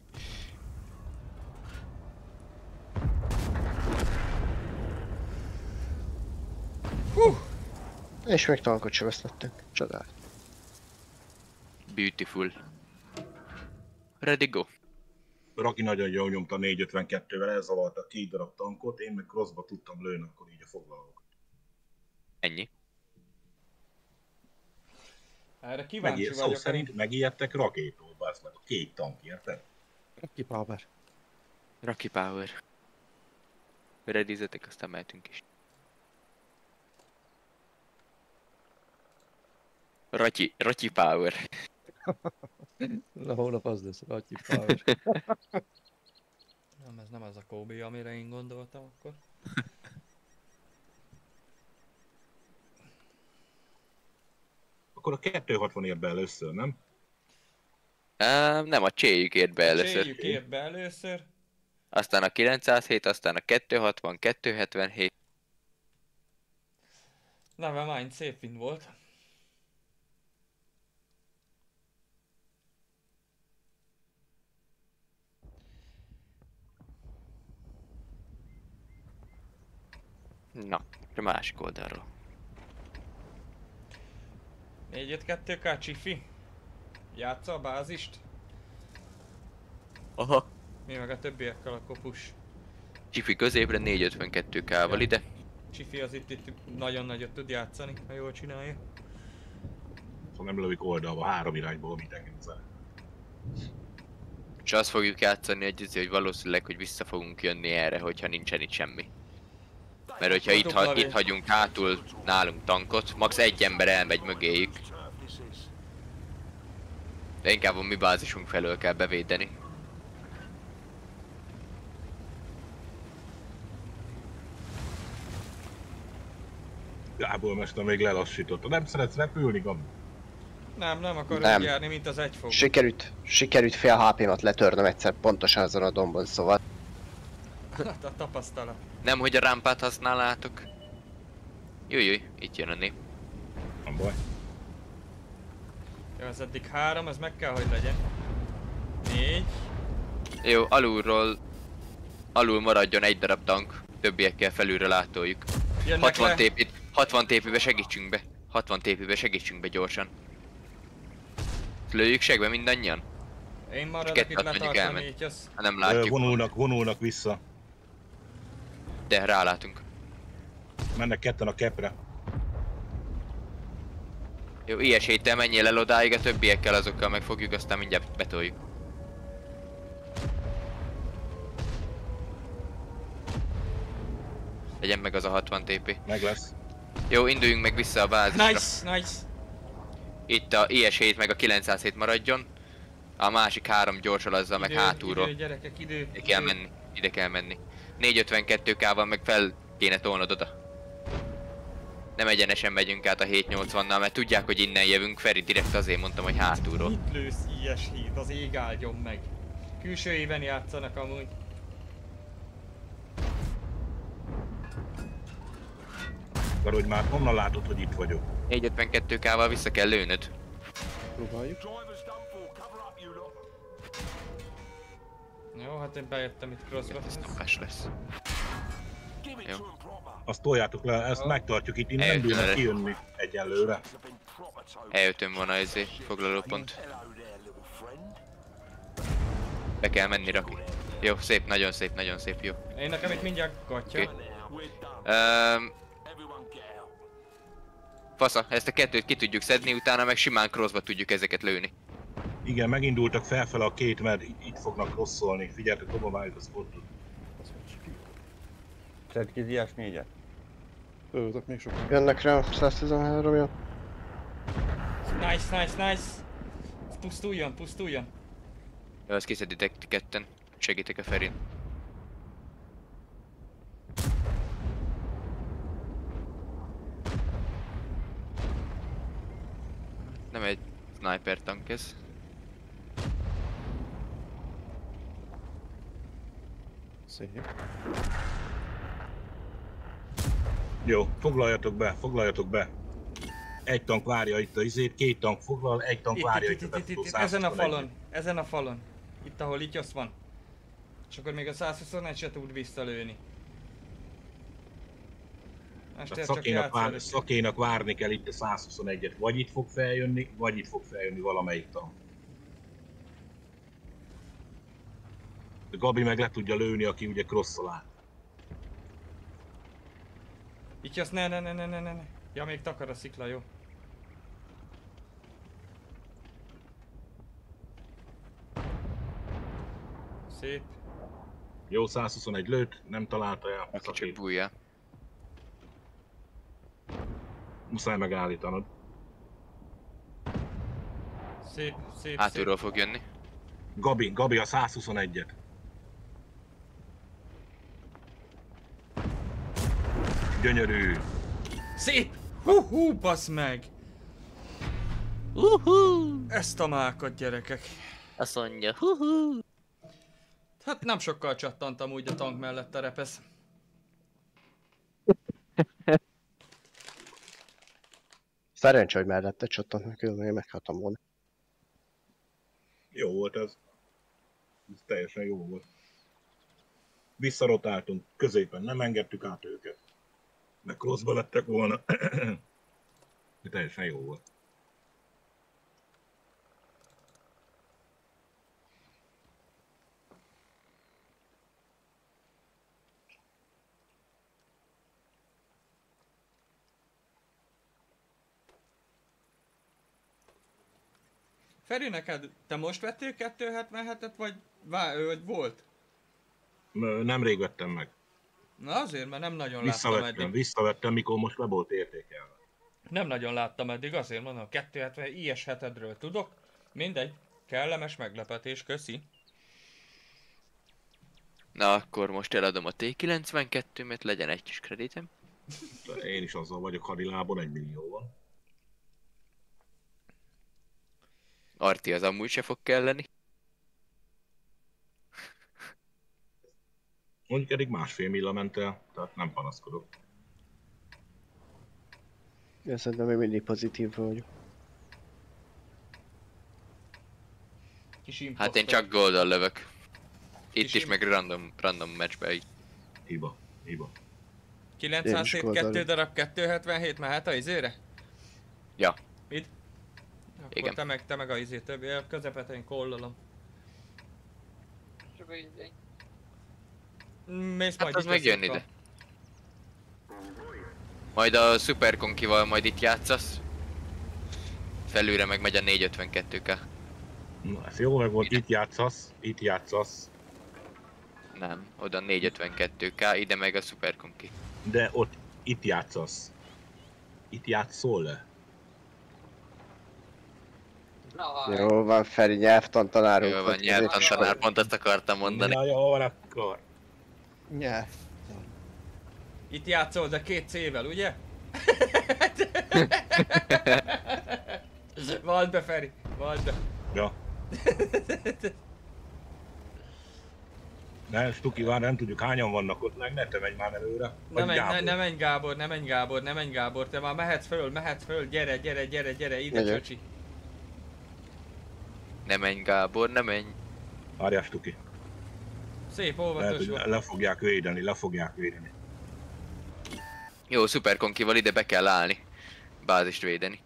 És még tankot sem vesztettünk. Csodál. Beautiful. Ready, go. Raki nagyon jól nyomta 452-vel, elzavarta 2 darab tankot, én meg crossba tudtam lőni akkor így a foglalókat. Ennyi. Erre kíváncsi vagyok. Szó szerint megijedtek rakétól, bazd meg, a 2 tank, érted? Rocky Power. Rocky Power. Redízetek, aztán mehetünk is. Rocky Power. Na holnap az lesz, Rocky Power. Nem, ez nem az a Kobe, amire én gondoltam akkor. Akkor a 260 ért be először, nem? Nem, a cséjük ért be először. A cséjük ért be először. Aztán a 907, aztán a 260, 277. Nevermind, szép win volt. Na, a másik oldalról. 4-5-2K Csifi. Játsza a bázist. Aha. Mi meg a többiekkel a kopus. Csifi középre 452k-val ide. Csifi az itt nagyon nagyot tud játszani, ha jól csinálja. Szóval nem lövik oldalba, 3 irányból mindenki. És azt fogjuk játszani, hogy valószínűleg, hogy vissza fogunk jönni erre, hogyha nincsen itt semmi. Mert hogyha itt hagyunk hátul nálunk tankot, max. Egy ember elmegy mögéjük. De inkább a mi bázisunk felől kell bevédeni. Gábor mester még lelassította. Nem szeretsz repülni, Gabi? Nem akarok Nem. járni, mint az egyfog. Sikerült fél HP-mat letörnöm egyszer pontosan azon a dombon, szóval. A tapasztalat. Nem, hogy a rámpát használnátok. Júj, itt jön a nép. Nem baj. Jó, ez eddig 3, ez meg kell, hogy legyen. 4. Jó, alul maradjon egy darab tank, többiekkel felülre látoljuk. 60 TP-be segítsünk be. 60 TP-be segítsünk be gyorsan. Lőjük segbe mindannyian? Én maradok itt letartani, így az... Ha nem látjuk. Vonulnak vissza. De rálátunk. Mennek ketten a kepre. Jó, ilyeshéttel menjél el odáig, a többiekkel azokkal megfogjuk, aztán mindjárt betoljuk. Legyen meg az a 60 TP. Meg lesz. Jó, induljunk meg vissza a bázisra. Nice. Itt a IS-7 meg a 907 maradjon. A másik 3 gyorsalazza meg hátulról. Idő, gyerekek, idő. Ide kell menni. 452k-val meg fel kéne tolnod oda. Nem egyenesen megyünk át a 780-nal, mert tudják, hogy innen jövünk. Feri direkt azért mondtam, hogy hátulról. Mit lősz IS-7, az ég áldjon meg. Külső éven játszanak amúgy. Hogy már honnan látod, hogy itt vagyok? 452k-val vissza kell lőnöd. Próbáljuk. Jó, hát én bejöttem itt crossba. Ez szombás lesz. Jó. Azt toljátok le, ezt megtartjuk itt, innen nem bírnak kijönni egyelőre. E5-ön van a foglalópont. Be kell menni, Raki. Jó, szép, nagyon szép, jó. Én nekem itt mindjárt gatya. Okay. Fasza, ezt a kettőt ki tudjuk szedni, utána meg simán crossba tudjuk ezeket lőni. Igen, megindultak felfele a két, mert itt fognak rosszolni. Figyeljetek, dobáljuk a spotot. Szedd ki az IS-4-et. Őzök még sokan. Jönnek rá, 113 jön. Nice. Pusztuljon. Jó, ezt kiszeditek ti ketten. Segítek a Ferin. Nem egy sniper tank ez. Szép. Jó, foglaljatok be. Egy tank várja itt a izét, 2 tank foglal, egy tank várja itt a itt, ezen a falon. Itt, ahol itt az van. És akkor még a 121 se tud visszalőni. Szakénak várni kell itt a 121-et. Vagy itt fog feljönni, valamelyik tank. De Gabi meg le tudja lőni, aki ugye crosszol át. Itt jössz, ne. Ja, még takar a szikla, jó. Szép. Jó, 121 lőtt, nem találta el. Aki csak bújja. Muszáj megállítanod. Szép, szép, Hátulról fog jönni. Gabi a 121-et. Gyönyörű. Szép! Basz meg! Ezt a mákat, gyerekek. Azt mondja, Hát nem sokkal csattantam úgy a tank mellett a repesz. Szerencsé, hogy mellette csattant, mert különben én meghaltam volna. Jó volt ez. Ez teljesen jó volt. Visszarotáltunk, középen nem engedtük át őket. Meg crossba lettek volna. Teljesen jó volt. Feri, neked, te most vettél 277-et, vagy volt? Nemrég vettem meg. Na azért, mert nem nagyon láttam eddig. Visszavettem, mikor most le volt értékelve. Nem nagyon láttam eddig, azért mondom, 270 IS-7-edről tudok. Mindegy, kellemes meglepetés, köszi. Na akkor most eladom a T92-met, legyen egy kis kreditem. Én is azzal vagyok hadilábon 1 millióval. Arti az amúgy se fog kelleni. Mondjuk eddig 1,5 milla ment el, tehát nem panaszkodok. Én szerintem még mindig pozitív vagyok. Hát én csak goldal lövök. Itt is meg random matchbe így. Hiba. 907, 2 darab 277 mehet a izére? Ja. Mit? Akkor Igen. te meg a izé többi, a közepet én kollalom. Csak így. Mész Hát majd az itt meg jön ide. Majd a Super Conkival majd itt játszasz. Felülre meg megy a 452-kel. Na, ez jó meg volt, itt játszasz. Nem, oda 452k, ide meg a Super Conki. De itt játszasz. Itt játszol le. Jó van, Feri, nyelvtantanárunk. Jó van, nyelvtantanár, pont azt akartam mondani. Na jó van akkor. Nyelv. Itt játszol, de 2 C-vel, ugye? Vald be, Feri, vald be. Ja. Ne, Stuki, vár, nem tudjuk hányan vannak ott, meg ne te menj már előre. Ne menj Gábor, te már mehetsz föl, gyere, ide Megyek. csöcsi. Ne menj Gábor, ne menj. Várjál, Stuki. Szép, Lehet, óvatos hogy volt. le fogják védeni. Jó, Super Conkival ide be kell állni. Bázist védeni.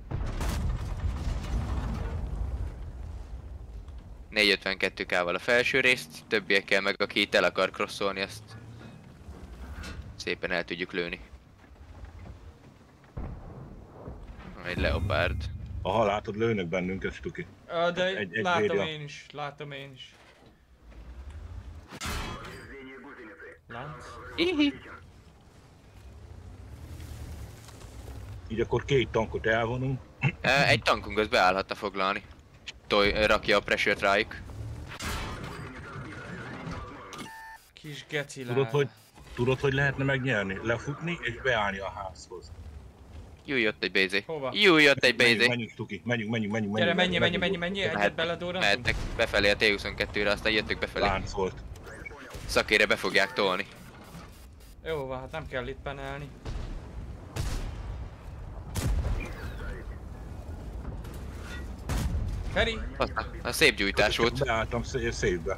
452k-val a felső részt, többiekkel meg aki itt el akar crossolni, azt szépen el tudjuk lőni. Egy leopárd. Aha, látod, lőnek bennünket, Stuki. De Egy látom védja. én is. Lánc. Ihi. Így akkor 2 tankot elvonunk. Egy tankunk az beállhatna foglalni. Rakja a pressure-t rájuk. Kis geci lány. Tudod, hogy lehetne megnyerni? Lefutni és beállni a házhoz. Jú, jött egy BZ. Hova? Jú, jött egy BZ. Menjünk, Stuki, menjünk. Gyere, menj, egyet beledórantunk. Mehettek befelé a T22-re, aztán jöttök befelé. Láncolt. Szakére be fogják tolni. Jó van, hát nem kell itt penelni. Feri! A szép gyújtás volt. Beálltam széfbe.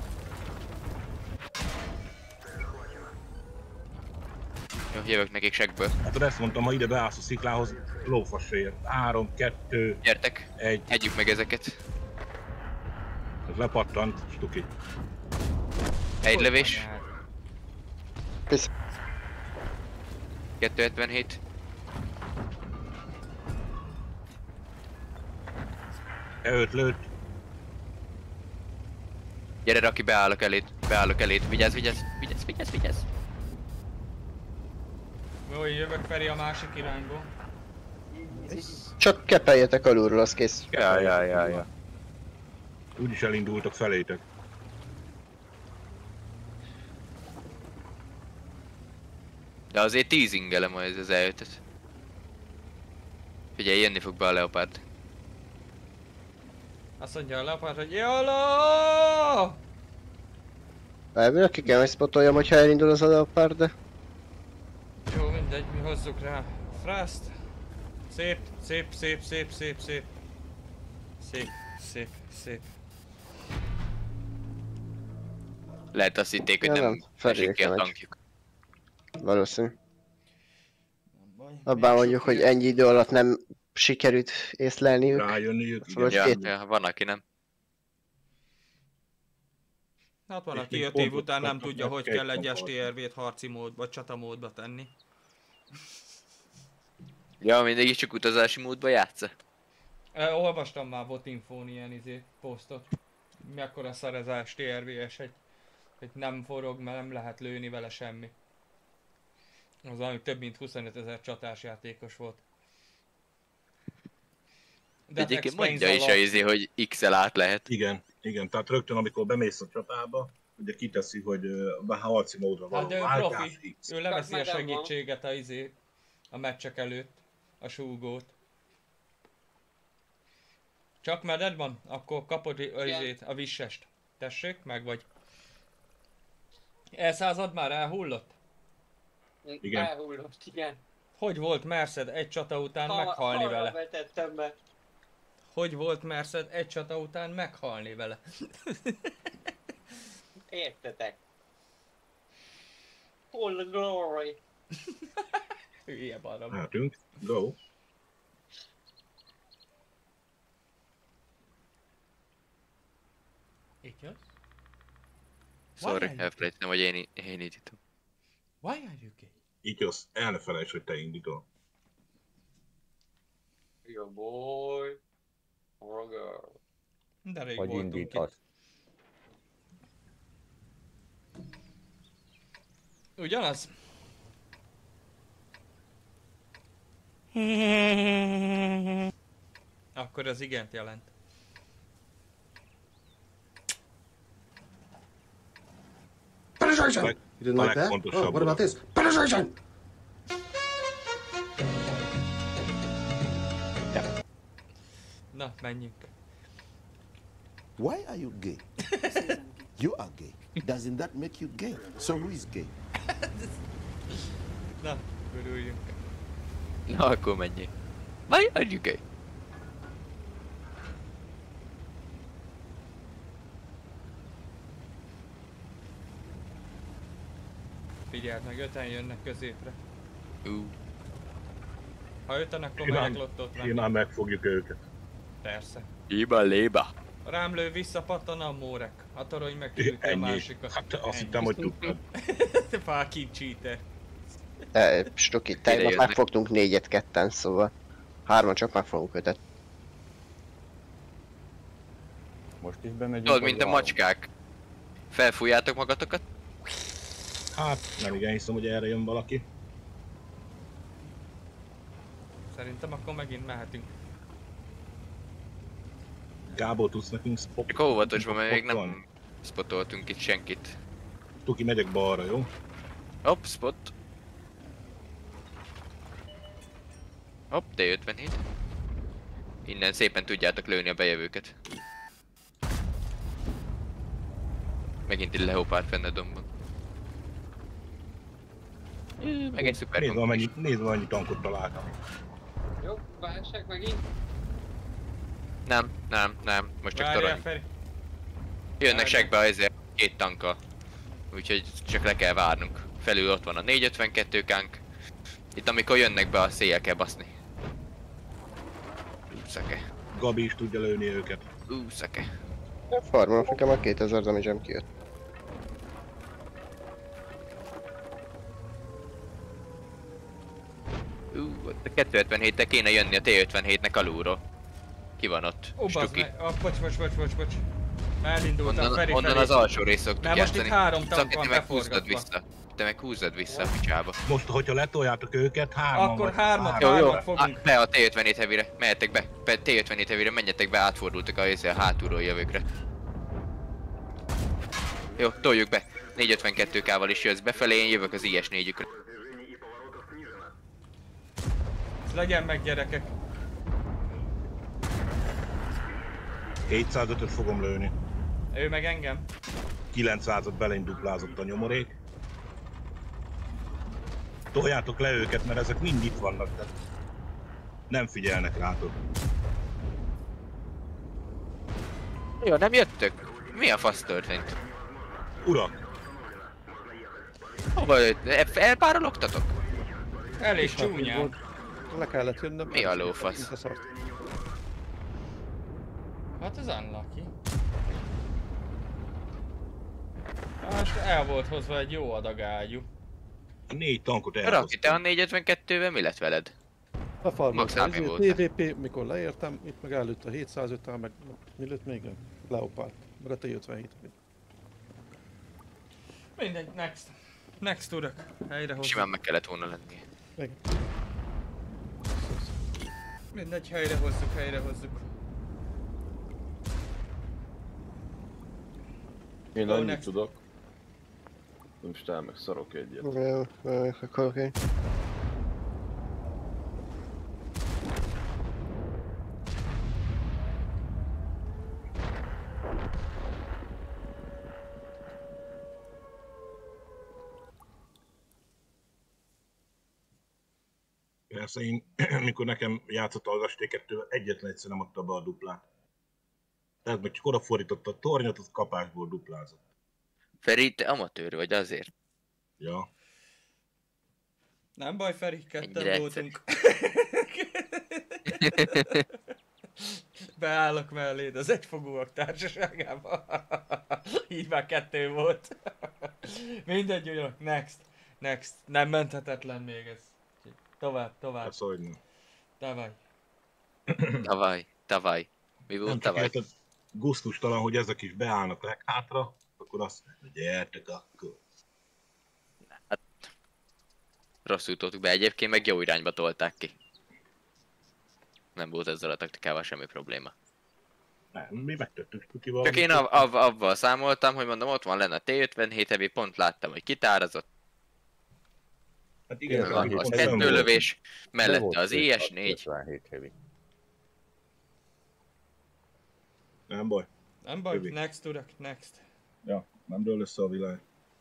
Jó, jövök nekik segből. Hát ezt mondtam, ha ide beállsz a sziklához, lófass ér. 3, 2, Gyertek, 1. hegyük meg ezeket. Ez lepattant, Stuki. Egy lövés. Pisz. 277. E5 lőtt. Gyere Raki, beállok eléd, vigyázz, vigyázz. Jó, jövök Feri a másik irányból. Csak kepeljetek alulról, az kész. Ja. Úgyis elindultak felétek. De azért teasingelem majd az eljöttet. Figyelj, jönni fog be a leopárd. Azt mondja a leopárd, hogy YOLO! Elvileg ki kell, hogy spotoljam, hogyha elindul az a leopárd, de... Jó, mindegy, mi hozzuk rá. Frászt. Szép. Lehet azt hitték, hogy Ja, nem esik ki a tankjuk. Valószínű. Abban mondjuk, hogy ennyi idő alatt nem sikerült észlelniük. Rájönniük, Szóval igen. Ja, van aki nem. Hát van, És aki még 5 év pontot után nem kapnak, tudja, mert hogy egy kell egy ponttal. STRV-t harci módba, csatamódba tenni. Ja, mindig is csak utazási módba játsza. Olvastam már Botinfón ilyen posztot. Mekkora szar ez a STRV-es, hogy nem forog, mert nem lehet lőni vele semmi. Az valami több mint 25 000 csatás játékos volt. De egyébként mondja is hogy XL át lehet. Igen, tehát rögtön amikor bemész a csatába, ugye kiteszi, hogy harci módra való Hát de ő váltás profi, X. ő leveszi a Megvan. segítséget a meccsek előtt, a súgót. Csak meded van? Akkor kapod a vissest. Tessék, meg vagy. E100-ad már elhullott? Igen. Elhullott, igen. Hogy volt Merced egy csata után meghalni Arra vele? vetettem be. Hogy volt Merced egy csata után meghalni vele? Értetek. Full glory. Hülye barom. Mehetünk. Go. Itt jössz? Sorry, Why are elfelejtettem, hogy én indítom. Why are you gay? Így jössz. El ne felejtsd, hogy te indítol. Your boy. Or a girl. De rég Hogy voltunk indítasz. itt. Ugyanaz? Akkor az igent jelent. Penetration! Like- You didn't like that? legfontosabb Oh, what about dolog. this? Penetration! Na, menjünk. Why are you gay? You are gay. Doesn't that make you gay? So who is gay? Na, örüljünk. Na, akkor menjél. Why are you gay? Figyeld meg, 5-en jönnek középre. Ha 5-en, akkor megyek lottót venni. Én megfogjuk őket. Persze. Léba. Rám lő, visszapattan a mórek. A torony megküldi a Ennyi. másikat. Hát azt Ennyi. hittem, hogy tudtad. Fucking cheater. Stuki, Ide tegnap jönnek. megfogtunk 4-2-en, szóval 3-an csak megfogunk 5-et. Most is bemegyünk. Tudod, vagy mint a várunk? macskák. Felfújjátok magatokat? Hát nem igen hiszem, hogy erre jön valaki. Szerintem akkor megint mehetünk. Gábor, tudsz nekünk spot? Csak óvatosban, mert még Spot nem spotoltunk itt senkit. Tuki, megyek balra, jó? Hopp, spot. Hopp, T57. Innen szépen tudjátok lőni a bejövőket. Megint egy leopárd fenn a dombon. Meg egy szuper Nézd, amennyi tankot találtam. Jó, válság megint. Nem, most csak Várjál, torony. Feri. Jönnek Várjál. segbe ezért 2 tankkal. Úgyhogy csak le kell várnunk. Felül ott van a 452-kánk. Itt amikor jönnek be, a széjjel kell baszni. Szeke. Gabi is tudja lőni őket. Szeke. Farmolok, nekem a 2000 damage-em kijött. Ott a 257-tel kéne jönni a T57-nek alulról. Ki van ott? Ó, bazd Stuki. meg. Bocs. Elindultam Feri Onnan felé. az alsó rész szoktuk Mert most itt játszani. 3 tank Szaketi van meg húzzad beforgatva. vissza. Te meg húzzad vissza a picsába. Most, hogyha letoljátok őket, hárman Akkor vagy. hármat fogunk. Be a T-54 Heavy-re. Mehetek be. T-54 Heavy-re, menjetek be, átfordultak a hátulról jövőkre. Jó, toljuk be. 452K-val is jössz befelé, én jövök az IS-4-ükre. Legyen meg, gyerekek. 705-öt fogom lőni. Ő meg engem. 900-at belém duplázott a nyomorék. Toljátok le őket, mert ezek mind itt vannak, tehát nem figyelnek rátok. Jó, nem jöttök? Mi a fasz történt? Urak! Hova elpárologtatok? Elég csúnyán. Le kellett jönnöm. Mi a lófasz? Mint a szart. Hát ez unlucky. Most el volt hozva egy jó adag ágyú. A 4 tankot Raki, elhoztam. te a 452-vel mi lett veled? Max Befarmoltam. HP volt. TVP, mikor leértem, itt meg előtt a 705-tel, meg mi lőtt még? Leopard, meg a T-57. Mindegy, next. Next urak. Helyre hozzuk. Simán meg kellett volna lenni. Igen. Mindegy, helyre hozzuk, helyre hozzuk. Én Go annyit next. tudok. Most meg szarok egyet. Jó, akkor oké. Persze én, mikor nekem játszott az ST2-vel, egyetlen egyszer nem adta be a duplát. Tehát meg csak odafordította a tornyot, az kapásból duplázott. Feri, te amatőr vagy azért. Ja. Nem baj, Feri, ketten Ennyire voltunk. Beállok melléd az egyfogúak társaságában. Így már 2 volt. Mindegy, urak, next. Next. Nem menthetetlen még ez. Tovább, tovább. Persze, hogy nem. Tavaly. Tavaly. Mi volt Nem csak tavaly? érted, gusztustalan, hogy ezek is beállnak leghátra, akkor azt mondja, hogy gyertek akkor. Rosszul toltuk be, egyébként meg jó irányba tolták ki. Nem volt ezzel a taktikával semmi probléma. Nem, mi megtettük Tutival. Csak én avval számoltam, hogy mondom, ott van lenne a T-57 Heavy, pont láttam, hogy kitárazott. Hát igen, Az 2 lövés, mellette az IS-4. Nem baj. Nem baj, Jövő. next urak, next. Ja, nem dől össze a világ.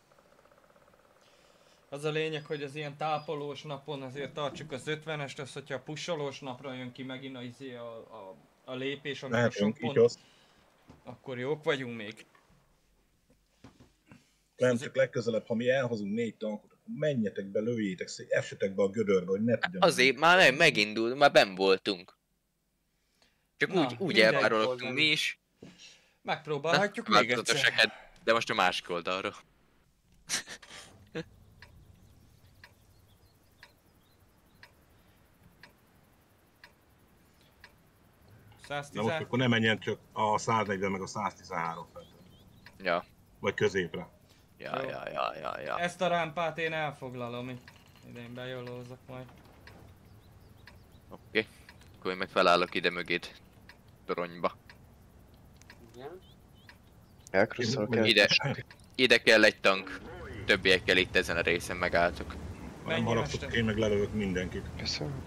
Az a lényeg, hogy az ilyen tápolós napon azért tartsuk az 50-est, az, hogyha a pusolós napra jön ki megint a lépés, amikor sok Lehetünk, pont, így az. akkor jók vagyunk még. Nem, csak legközelebb, ha mi elhozunk 4 tankot, akkor menjetek be, lőjétek szét, essetek be a gödörbe, hogy ne tudjanak. Azért már megindult, már benn voltunk. Csak Na, úgy mindegy, elpárologtunk mi is. Megpróbálhatjuk még Változott a egyszer. seked, de most a másik oldalról. Na most akkor ne menjen csak a 140 meg a 113 fel. Ja. Vagy középre. Ja. Ezt a rámpát én elfoglalom itt. Ide én bejolózok majd. Oké. Akkor én meg felállok ide mögéd. Toronyba. Elkrosszolok el. Ide kell egy tank. Többiekkel itt ezen a részen megálltok. Nem haragszok, én meg lelövök mindenkit. Köszönöm.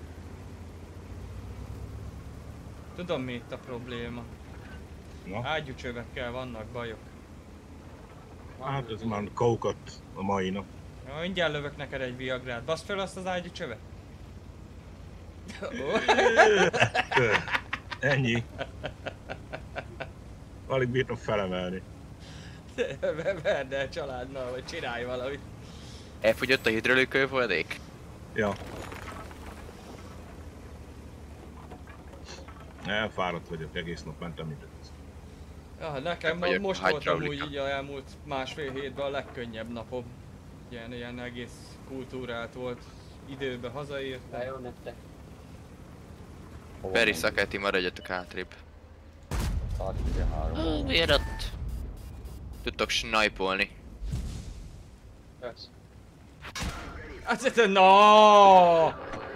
Tudom, mi itt a probléma. Na? Ágyúcsövekkel vannak bajok. Hát ez már kókat a mai nap. Ja, mindjárt lövök neked egy viagrát. Baszd fel azt az ágyúcsövet. Ennyi. Alig bírtam felemelni. Verd el családnal, vagy csinálj valamit. Elfogyott a hidrolőkőfolyadék? Ja. Elfáradt vagyok, egész nap mentem, mint ez. Ja, nekem vagyok most a volt amúgy hydraulika. így a elmúlt másfél hétben a legkönnyebb napom. Ilyen egész kultúrált volt. Időben hazaértem. Jó nektek. Feri, Szaketi, maradjatok hátrébb. Miért ott? Tudtok snipolni. Persze. Hát, no!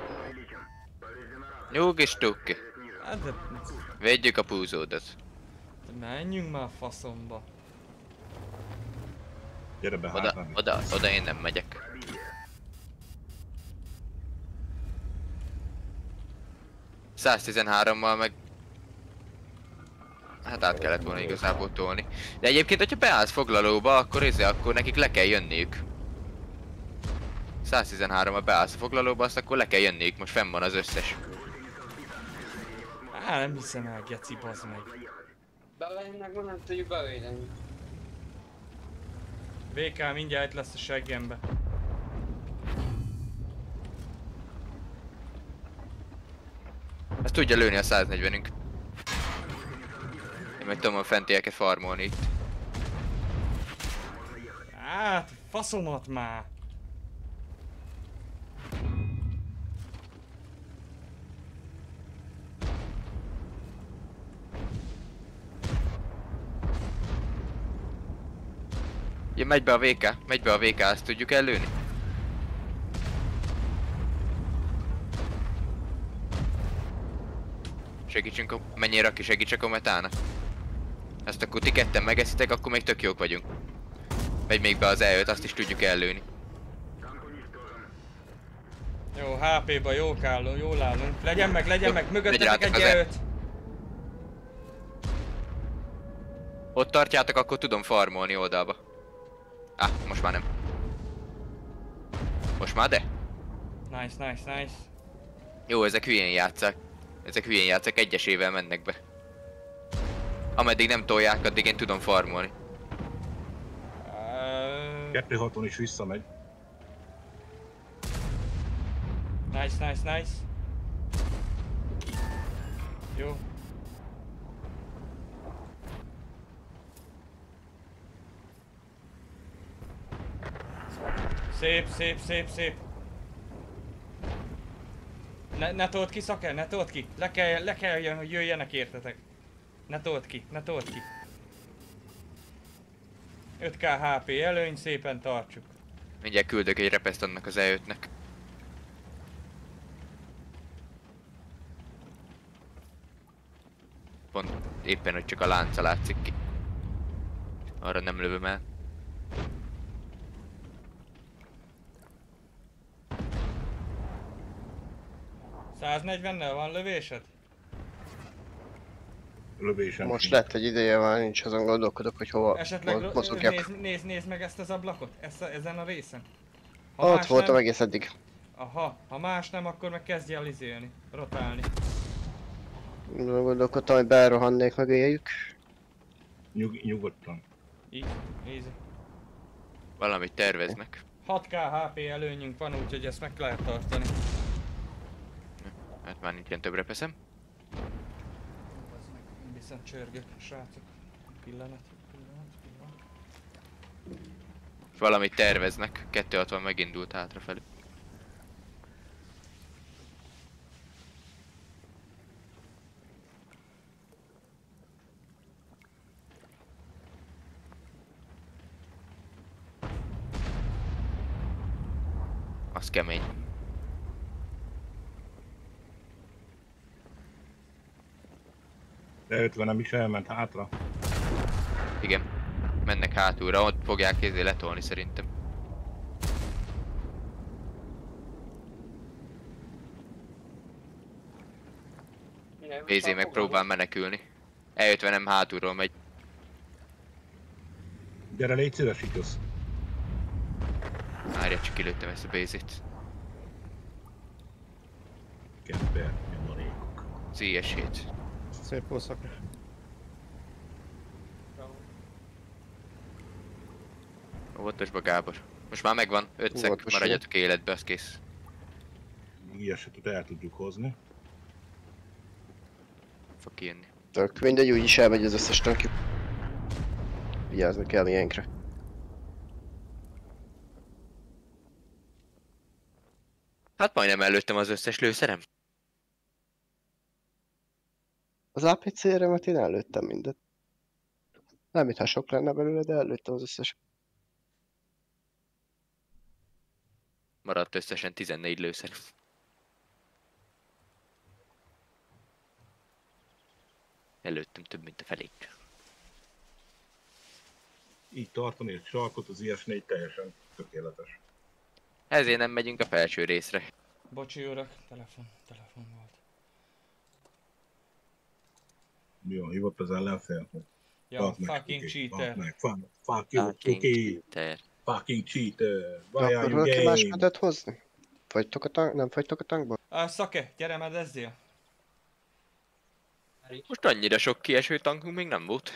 Nyugis tukki. Hát, de... Védjük a púzódat. Menjünk már a faszomba. Gyere be hátra. Oda én nem megyek. ...113-mal meg... Hát át kellett volna igazából tolni. De egyébként, hogyha beállsz foglalóba, akkor nekik le kell jönniük. 113-mal beállsz a foglalóba, azt akkor le kell jönniük, most fenn van az összes. Á, nem hiszem el, geci, bazd meg. Bevennek, nem tudjuk bevédeni. VK mindjárt itt lesz a seggembe. Ezt tudja lőni a 140-ünk. Én meg tudom a fentieket farmolni itt. Hát, faszomat már! Ja, megy be a VK, ezt tudjuk ellőni? Segítsünk, menjél Raki, segítsek a metának. Ezt akkor ti ketten megeszitek, akkor még tök jók vagyunk. Megy még be az E5, azt is tudjuk ellőni. Jó, HP-ba jól állunk. Legyen meg, mögöttetek egy az E5. Ott tartjátok, akkor tudom farmolni oldalba. Most már nem. Most már de? Nice. Jó, ezek hülyén játszák. Egyesével mennek be. Ameddig nem tolják, addig én tudom farmolni. 260 is visszamegy. Nice. Jó. Szép. Ne told ki, Szaker, ne told ki. Le kell jön, hogy jöjjenek értetek. Ne told ki. 5k HP előny, szépen tartsuk. Mindjárt küldök egy repeszt annak az E5-nek. Pont éppen, hogy csak a lánca látszik ki. Arra nem lövöm el. ...140-nel van lövésed? Lövésem Most sincs. lett egy ideje, már nincs, azon gondolkodok, hogy hova Esetleg mozogjak. nézd meg ezt az ablakot, ezen a részen. Ott voltam egész eddig. Aha, ha más nem, akkor meg kezdj el izélni, rotálni. Gondolkodtam, hogy berohannék meg éljük. Nyugodtan. Easy. Valamit terveznek. 6k HP előnyünk van, úgyhogy ezt meg lehet tartani. Hát már nincsen több repeszem. Viszont csörgök, srácok. Pillanat. Valamit terveznek. 260 megindult hátrafelé. Az kemény. De 50-em is elment hátra. Igen. Mennek hátulra, ott fogják kézé letolni szerintem. BZ meg próbál menekülni. E50-em hátulról megy. Gyere, légy szíves, Ikosz. Várja, csak kilőttem ezt a BZ-t. Kemper, nyomorékok. CS7. Szép volt Szaka. Óvatosba Gábor. Most már megvan, 5 szek, Óvatos, maradjatok életbe, az kész. Ilyeset el tudjuk hozni. Fog kijönni. Tök mindegy, úgyis elmegy az összes tanki. Vigyázni kell ilyenkre. Hát majdnem előttem az összes lőszerem. Az APC-remet én előttem mindet. Nem, mintha sok lenne belőle, de előttem az összes. Maradt összesen 14 lőszer. Előttem több, mint a felék. Így tartani egy sarkot, az IS-4 teljesen tökéletes. Ezért nem megyünk a felső részre. Bocsi urak, telefon volt. Mi van, hívott az ellenfél? Ja, fucking cheater. Fuck you, Cookie. Fucking cheater. Why are Akkor you valaki más game? medet hozni? Fagytok a tank? Nem fagytok a tankból? Szake, gyere medezzél. Most annyira sok kieső tankunk még nem volt.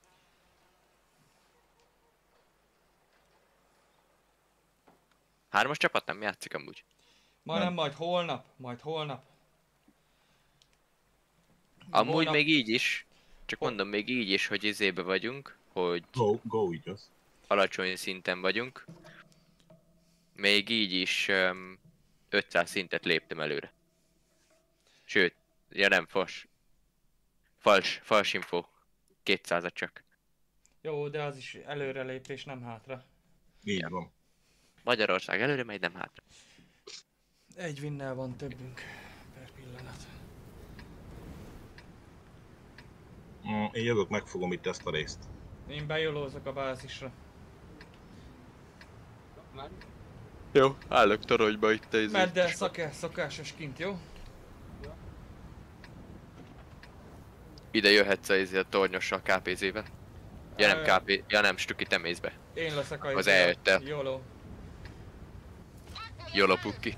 Hármas csapat nem játszik amúgy. Majd holnap. Amúgy Holnap- még így is. Csak mondom, még így is, hogy izébe vagyunk, hogy Go így az. alacsony szinten vagyunk. Még így is 500 szintet léptem előre. Sőt, ja nem, fals info. 200-at csak. Jó, de az is előrelépés, nem hátra. Így van. Magyarország előre megy, nem hátra. Egy winnel van többünk per pillanat. Én jövök, megfogom itt ezt a részt. Én bejolózok a bázisra. Jó, állok toronyba itt a Medd el szokásos kint, jó? Ide jöhetsz a tornyossal KPZ-vel. Ja nem KP, ja nem, Stuki, te mész be. Én leszek a Az E5-tel. Jóló. Jól Pukki.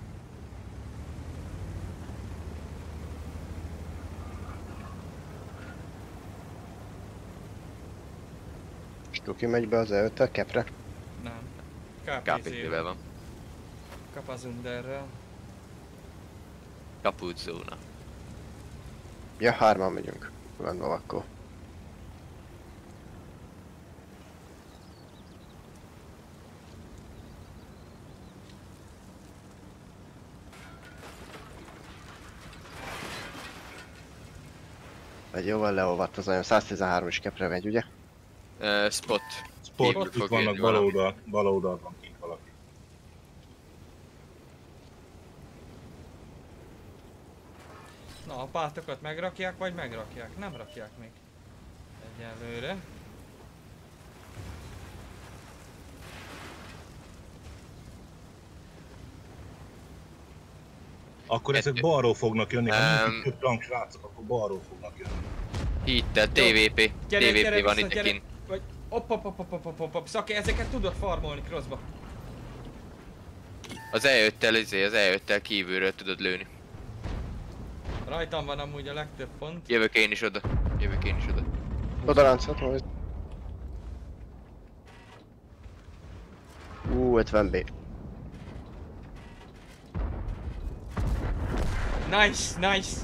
Stuki megy be az E5-tel kepre. Nem. KPZ-vel van. Kapazunderrel. Kaput zóna. Ja, hárman megyünk. Rendben akkor. Egy jóval leolvadt az olyan 113 is kepre megy, ugye? Spot. Sport, itt vannak bal oldalt van kint valaki. Na, a pátokat megrakják, vagy megrakják? Nem rakják még. Egyelőre. Akkor ezek balról fognak jönni, ha nincs több tank srácok, akkor balról fognak jönni. Hittel, TVP. TVP van itt kint. Vagy hopp, Szake, ezeket tudod farmolni crossba. Az E5-tel kívülről tudod lőni. Rajtam van amúgy a legtöbb pont. Jövök én is oda. Oda láncolt majd. 50B. Nice!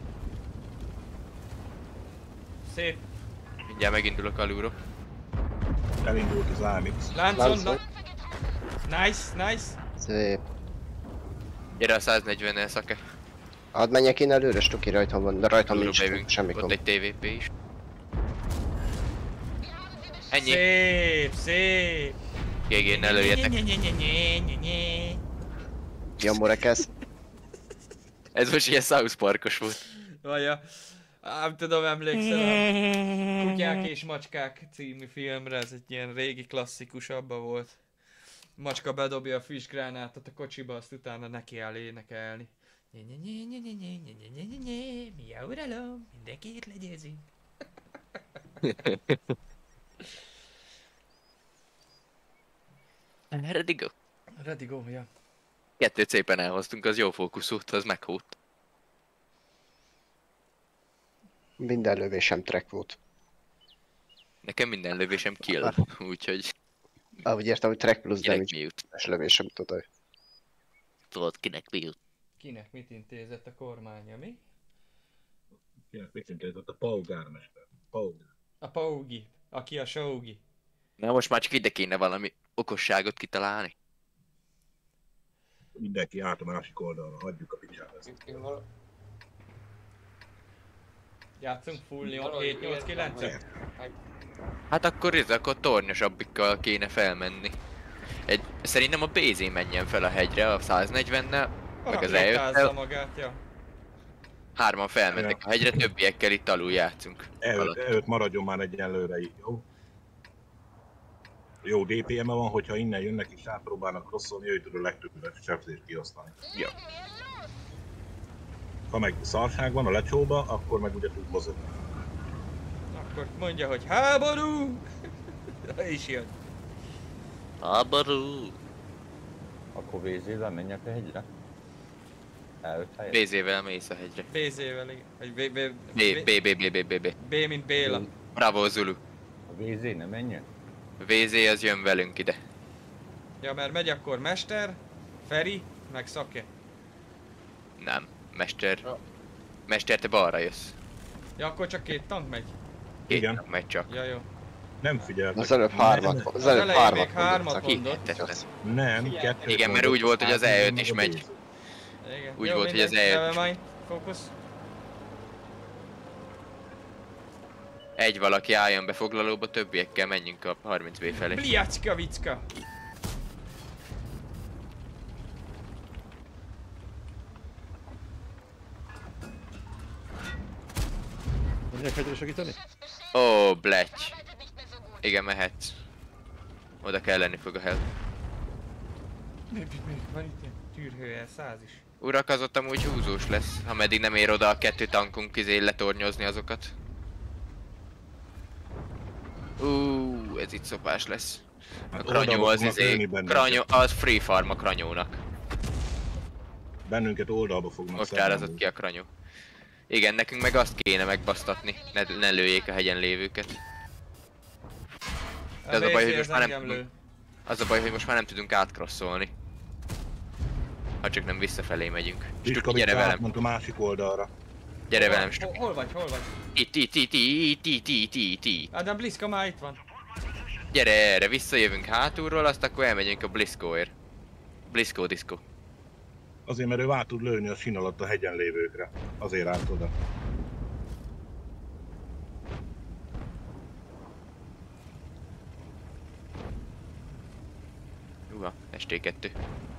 Szép. Mindjárt megindulok alulról. Elindult az AMX. Láncon. Nice! Szép. Gyere a 140-nel, Szake. Hadd menjek én előre, Stuki rajtam van, de rajtam Alulról nincs bejövünk. semmi Ott gond. egy TVP is. Ennyi. Szép! GG-n előjetek. Jambore kezd. Ez most ilyen South Parkos volt. Vaja, nem tudom, emlékszel a Kutyák és Macskák című filmre, ez egy ilyen régi klasszikus, abba volt. Macska bedobja a füstgránátot a kocsiba, azt utána neki áll énekelni. Mi a uralom, mindenkit legyőzünk. Ready go. Ready go, ja. Kettőt szépen elhoztunk, az jó fókuszút, az meghódt. Minden lövésem track volt. Nekem minden lövésem kill, úgyhogy... Ahogy értem, hogy track plus Kinek damage. mi jut? És lövésem tudod. Tudod, kinek mi jut? Kinek mit intézett a kormánya, mi? Kinek mit intézett a polgármester? A Paugi, aki a Shogi. Na most már csak ide kéne valami okosságot kitalálni. Mindenki át a másik oldalra, hagyjuk a picsába ezt. Játszunk full 7-8-9-et? Hát akkor tornyosabbikkal kéne felmenni. Szerintem a BZ menjen fel a hegyre a 140-nel, meg az E5-tel. Magát, ja. Hárman felmentek a hegyre, többiekkel itt alul játszunk. E5 maradjon már egyelőre így, jó? Jó DPM-e van, hogyha innen jönnek és átpróbálnak crossolni, ő tud a legtöbbet sebzést kiosztani. Jó. Ha meg szarság van a lecsóba, akkor meg ugye tud mozogni. Akkor mondja, hogy háború! És jön. Háború! Akkor VZ-vel menjek a hegyre? E5 helyet? BZ-vel mész a hegyre. BZ-vel, igen. B. B mint Béla. Bravo Zulu. A VZ nem menjen? A VZ az jön velünk ide. Ja, mert megy akkor Mester, Feri, meg Szake. Nem, Mester. Mester, te balra jössz. Ja, akkor csak 2 tank megy? Igen. Tank megy csak. Ja, jó. Nem figyeltek. Az előbb 3-at. Az előbb 3-at mondott. Nem, 2. Igen, mert úgy volt, hogy az E5 is megy. Igen. Úgy jó, volt, hogy az E5 is megy. Fókusz. Egy valaki álljon be foglalóba, többiekkel menjünk a 30B felé. Bliacka vicka! Menjek hegyre segíteni? Ó, blety. Igen, mehetsz. Oda kell lenni fog a hell. Van itt ilyen tűrhő 100 is. Urak, az ott amúgy húzós lesz, ha meddig nem ér oda a 2 tankunk letornyozni azokat. Ez itt szopás lesz. A kranyó az kranyó, az free farm a kranyónak. Bennünket oldalba fognak most árazott ki a kranyó. Igen, nekünk meg azt kéne megbasztatni, ne lőjék a hegyen lévőket. De az a baj, hogy most már nem tudunk, az a baj, hogy most már nem tudunk átcrosszolni. Ha csak nem visszafelé megyünk. Stuki, gyere velem. A másik oldalra. Gyere velem, Stuki. Hol vagy? Itt. Hát de a Bliska már itt van. Gyere erre, visszajövünk hátulról, azt akkor elmegyünk a Bliskoért. Blisko diszko. Azért, mert ő át tud lőni a sín alatt a hegyen lévőkre. Azért állt oda. Uha, ST2.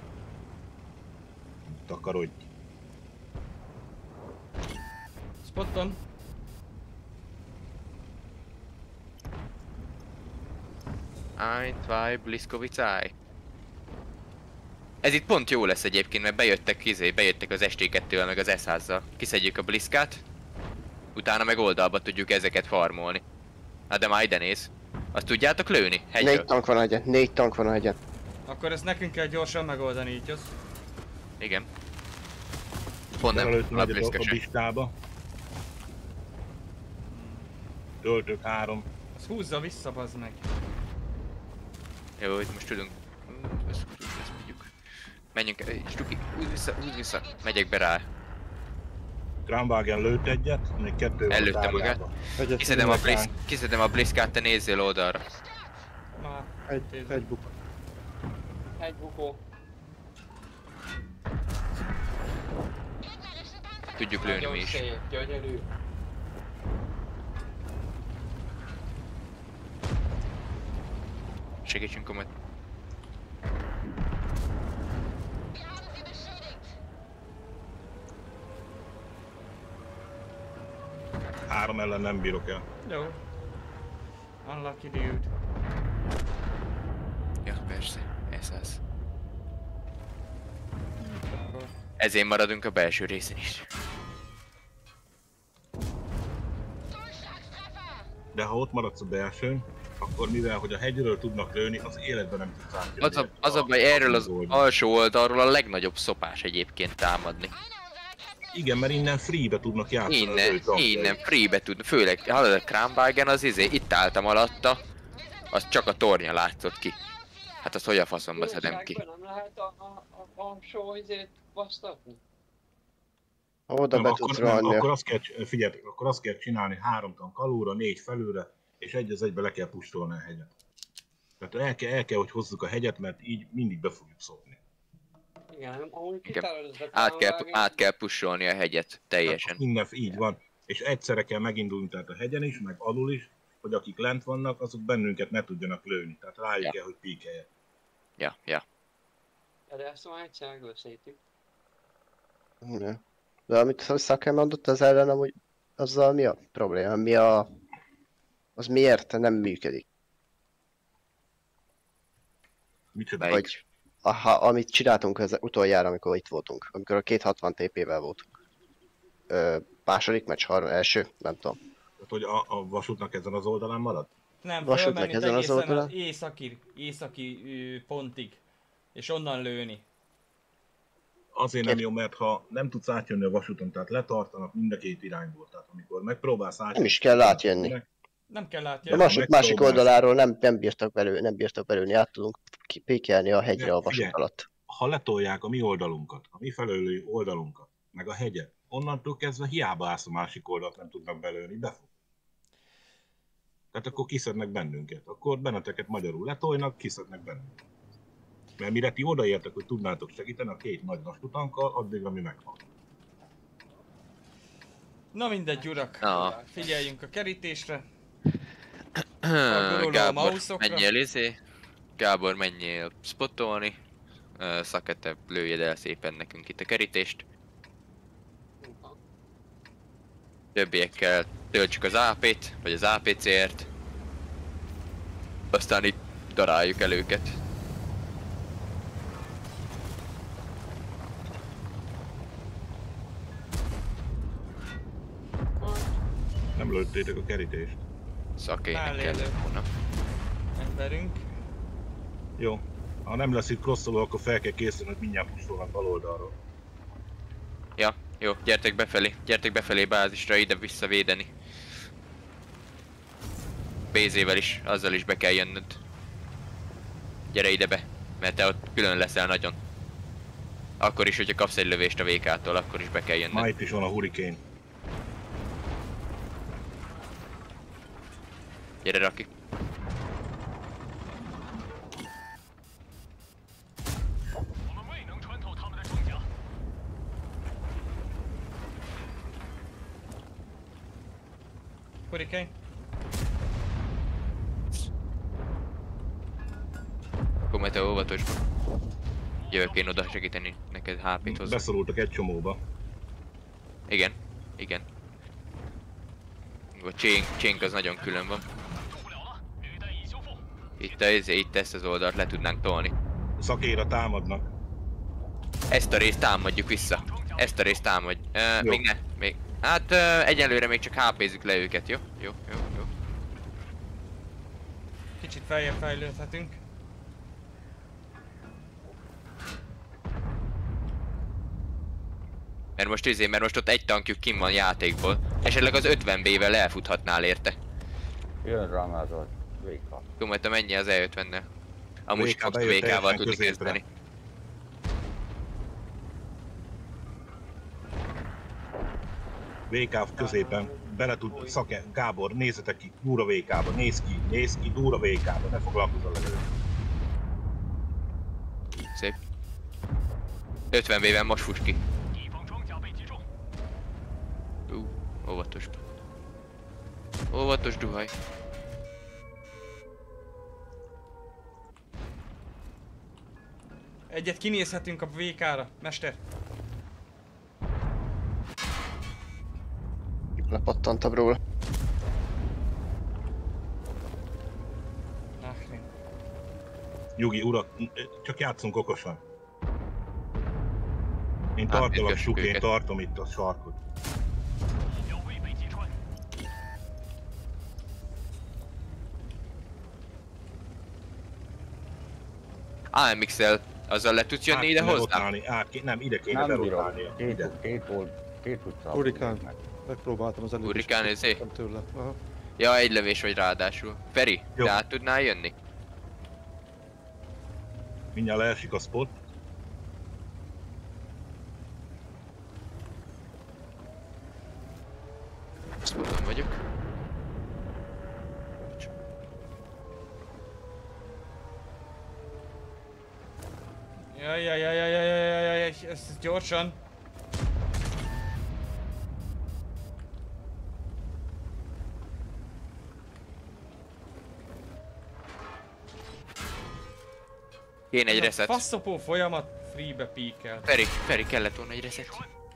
Takarodj. Spotton. Ein, zwei, Bliszkovicáj. Ez itt pont jó lesz egyébként, mert bejöttek az ST2-vel meg az S100-zal. Kiszedjük a Bliszkát, utána meg oldalba tudjuk ezeket farmolni. Hát de már ide néz. Azt tudjátok lőni? Hegyről. 4 tank van a hegyen. Akkor ezt nekünk kell gyorsan megoldani, így jössz. Igen. Pont nem a Bliszka se. Bistába. Töltök 3. Azt húzza vissza, bazd meg. Jó, itt most tudunk. Ezt mondjuk. Menjünk, Stuki, húzz vissza. Megyek be rá. Kramwagen lőtt egyet, még 2 van. Előtte magát. Kiszedem a Bliszkát, te nézzél oldalra. Már. Egy buk. Egy bukó. Tudjuk lőni mi is. Szép, gyönyörű. Segítsünk komolyan. Három ellen nem bírok el. Jó. Unlucky dude. Ja, persze. Ez az. Ezért maradunk a belső részen is. De ha ott maradsz a belsőn, akkor mivel hogy a hegyről tudnak lőni, az életben nem tudsz átjönni. Az a baj, erről az alsó oldalról a legnagyobb szopás egyébként támadni. Igen, mert innen free-be tudnak játszani. Innen free-be tudnak, főleg hallod a Kramwagen az itt álltam alatta, az csak a tornya látszott ki. Hát azt hogy a faszomba szedem ki? Nem lehet a alsó izét basztatni? Oda be tudsz rohanni. Akkor azt kell, figyelj, akkor azt kell csinálni 3 tank alulra, 4 felülre, és egy az egybe le kell pusztolni a hegyet. Tehát el kell, hogy hozzuk a hegyet, mert így mindig be fogjuk szopni. Igen, ahogy kitárod át kell pusholni a hegyet teljesen. Minden így van. És egyszerre kell megindulni, tehát a hegyen is, meg alul is, hogy akik lent vannak, azok bennünket ne tudjanak lőni. Tehát rájuk kell, hogy píkeljen. Ja. Ja, de ezt már egyszer megbeszéltük. De amit Szakem mondott, az ellen amúgy azzal mi a probléma? Az miért nem működik? Micsoda? Vagy amit csináltunk utoljára, amikor itt voltunk, amikor a 260 TP-vel voltunk. Második meccs, első, nem tudom. Tehát, hogy a vasútnak ezen az oldalán marad? Nem, Vasútnak fölmenni ezen az egészen oldalán? az északi pontig. És onnan lőni. Azért nem jó, mert ha nem tudsz átjönni a vasúton, tehát letartanak mind a két irányból. Tehát amikor megpróbálsz átjönni... Nem is kell átjönni. Nem kell A átjönni. másik oldaláról nem bírtak belülni, át tudunk pékelni a hegyre a vasút alatt. Ha letolják a mi oldalunkat, a mi felőlő oldalunkat, meg a hegyet, onnantól kezdve hiába állsz a másik oldalt, nem tudnak belőni, befog. Tehát akkor kiszednek bennünket. Akkor benneteket magyarul letolnak, kiszednek bennünket. Mert mire ti odaértek, hogy tudnátok segíteni a két nagy vasútankkal, addigra mi megvan. Na mindegy, urak. Figyeljünk a kerítésre. Gábor, menjél spottolni. Szakete, lőjed el szépen nekünk itt a kerítést. Többiekkel töltsük az AP-t, vagy az APC-ért. Aztán itt daráljuk el őket. Nem lőttétek a kerítést. Szakének kellett volna. Emberünk. Jó. Ha nem lesz itt crossoló, akkor fel kell készülni, hogy mindjárt pusolnak bal oldalról. Ja, jó, gyertek befelé bázisra, ide visszavédeni. BZ-vel is, azzal is be kell jönnöd. Gyere ide be, mert te ott külön leszel nagyon. Akkor is, hogyha kapsz egy lövést a VK-tól, akkor is be kell jönnöd. Már itt is van a Hurricane. Gyere, Raki. Hurricane. Akkor majd te óvatosban. Jövök én oda segíteni neked HP-t hozzá. Beszorultak egy csomóba. Igen. A csénk az nagyon külön van. Itt ezt az oldalt le tudnánk tolni. Szakéra támadnak. Ezt a részt támadjuk vissza. Még ne. Hát egyelőre még csak HP-zzük le őket, jó? Jó. Kicsit feljebb fejlődhetünk. Mert most ott egy tankjuk kim van játékból. Esetleg az 50B-vel elfuthatnál érte. Jön rám az a VK. Tudom, te mennyi az E50-nel. Amúgy is fogsz VK-val tudni kezdeni. VK középen, bele tud, Gábor, nézzetek ki, durva VK-ba, nézz ki, durva VK-ba, ne foglalkozz a levőt. Szép. 50B-ben most fuss ki. Óvatos. Óvatos, duhaj. Egyet kinézhetünk a VK-ra, mester. Lepattantam róla. Nyugi, urak, csak játszunk okosan. Én tartalak, Suk, én tartom itt a sarkot. AMX-el azzal le tudsz jönni ide hozzá? Nem, ide kéne berotálni. Két utca. Hurrikán. Megpróbáltam az előtt. Hurrikán ezé? Tőle. Aha. Ja, egy lövés vagy ráadásul. Feri, te át tudnál jönni? Mindjárt leesik a spot. Spoton vagyok. Jaj, ez gyorsan. Kéne egy reset. Faszopó folyamat freebe píkel. Feri, kellett volna egy reset.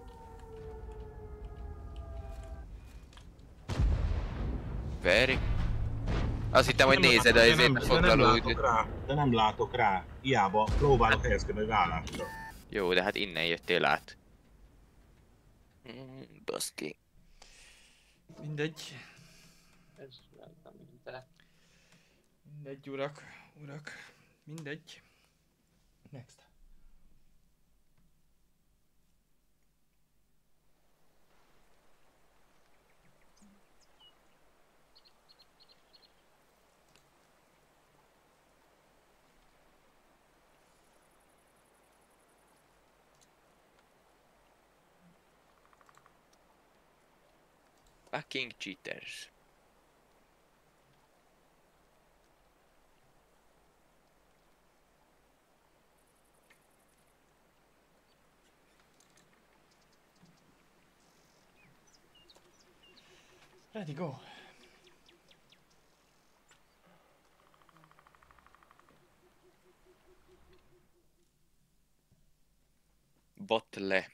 Feri. Azt hittem, hogy nézed a foglaló időt. De nem látok rá. Hiába próbálok helyezkedni a vállásra. Jó, de hát innen jöttél át. Baszki. Mindegy. Ez nem minden. Mindegy, urak. Mindegy. Next. Fucking cheaters. Ready, go. Bot le.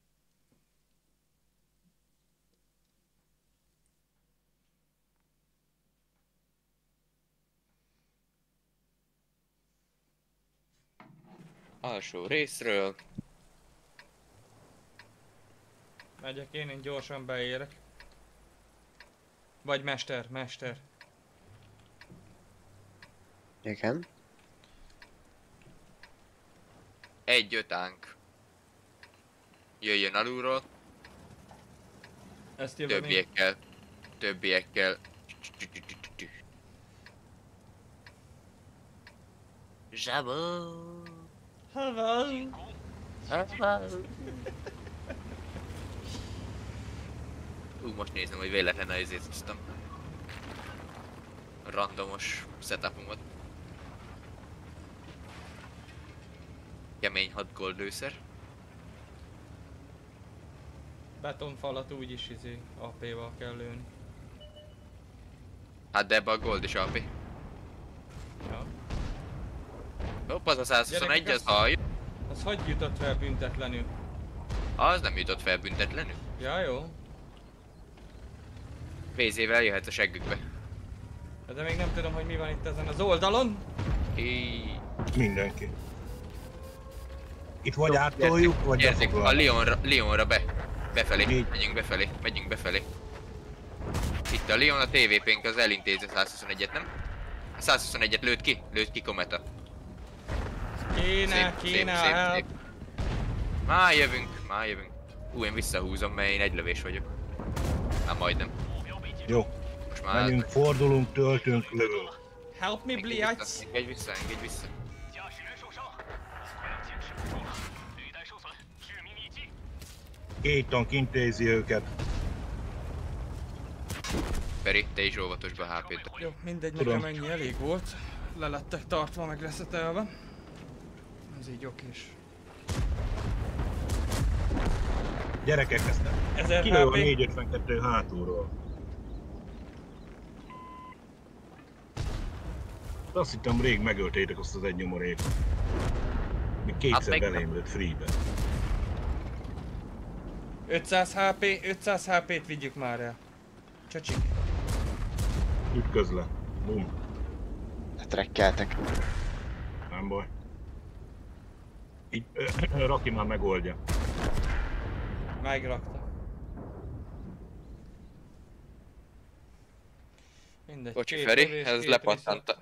Alsó részről. Megyek én gyorsan beérek. Vagy mester. Igen. Egy ötánk. Jöjjön alulról. Ezt jövök én. Többiekkel. Zsábó. Hava. Most nézem, hogy véletlenül ezért hoztam. Randomos setupomat. Kemény 6 gold lőszer. Betonfalat úgyis AP-val kell lőni. Hát de ebbe a gold is AP. Ja. Hopp, az a 121, az hallja. Az hogy jutott fel büntetlenül? Az nem jutott fel büntetlenül. Ja, jó. VZ-vel jöhetsz a seggükbe. De még nem tudom, hogy mi van itt ezen az oldalon. Mindenki. Itt vagy áttoljuk, vagy gyertek a Leonra befelé. Négy. Megyünk befelé. Itt a Leon, a TVP-nk az elintézi 121-et, nem? A 121-et lőtt ki Kometa. Kéne, help. Már jövünk. Én visszahúzom, mert én egy lövés vagyok. Már majdnem. Jó. Most már menjünk, fordulunk, töltünk, lövünk. Help me, bliac! Engedj vissza. Két tank intézi őket. Feri, te is óvatos be a HP-t. Jó, mindegy, Tudom. nekem ennyi elég volt. Le lettek tartva, meg reszetelve. Ez így okés. Gyerekek, ezt 1000 kilő a HP. 452 hátulról. Azt hittem, rég megöltétek azt az egy nyomorékot. Még kétszer belém lőtt free-be. 500 HP-t vigyük már el. Csacsik. Ütközz le. Bum. Trekkeltek. Nem baj. Így Raki már megoldja. Megrakta. Mindegy. Bocsi két Feri, lövés, ez két lepattant.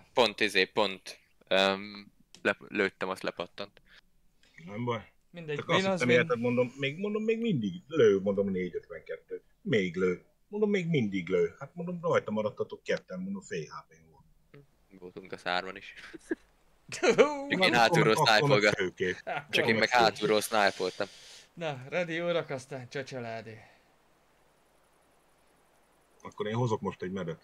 Lőttem, azt lepattant. Nem baj. Mindegy, Csak azt hittem, érted, mondom, még mindig lő, mondom 452. Még lő. Mondom, még mindig lő. Hát mondom, rajta maradtatok ketten, mondom, fél HP-n volt. Voltunk a szárban is. Csak én hátulról snipe-olgattam. Csak én meg hátulról snipe-oltam. Na, ready urak, aztán csacsaládé. Akkor én hozok most egy medet.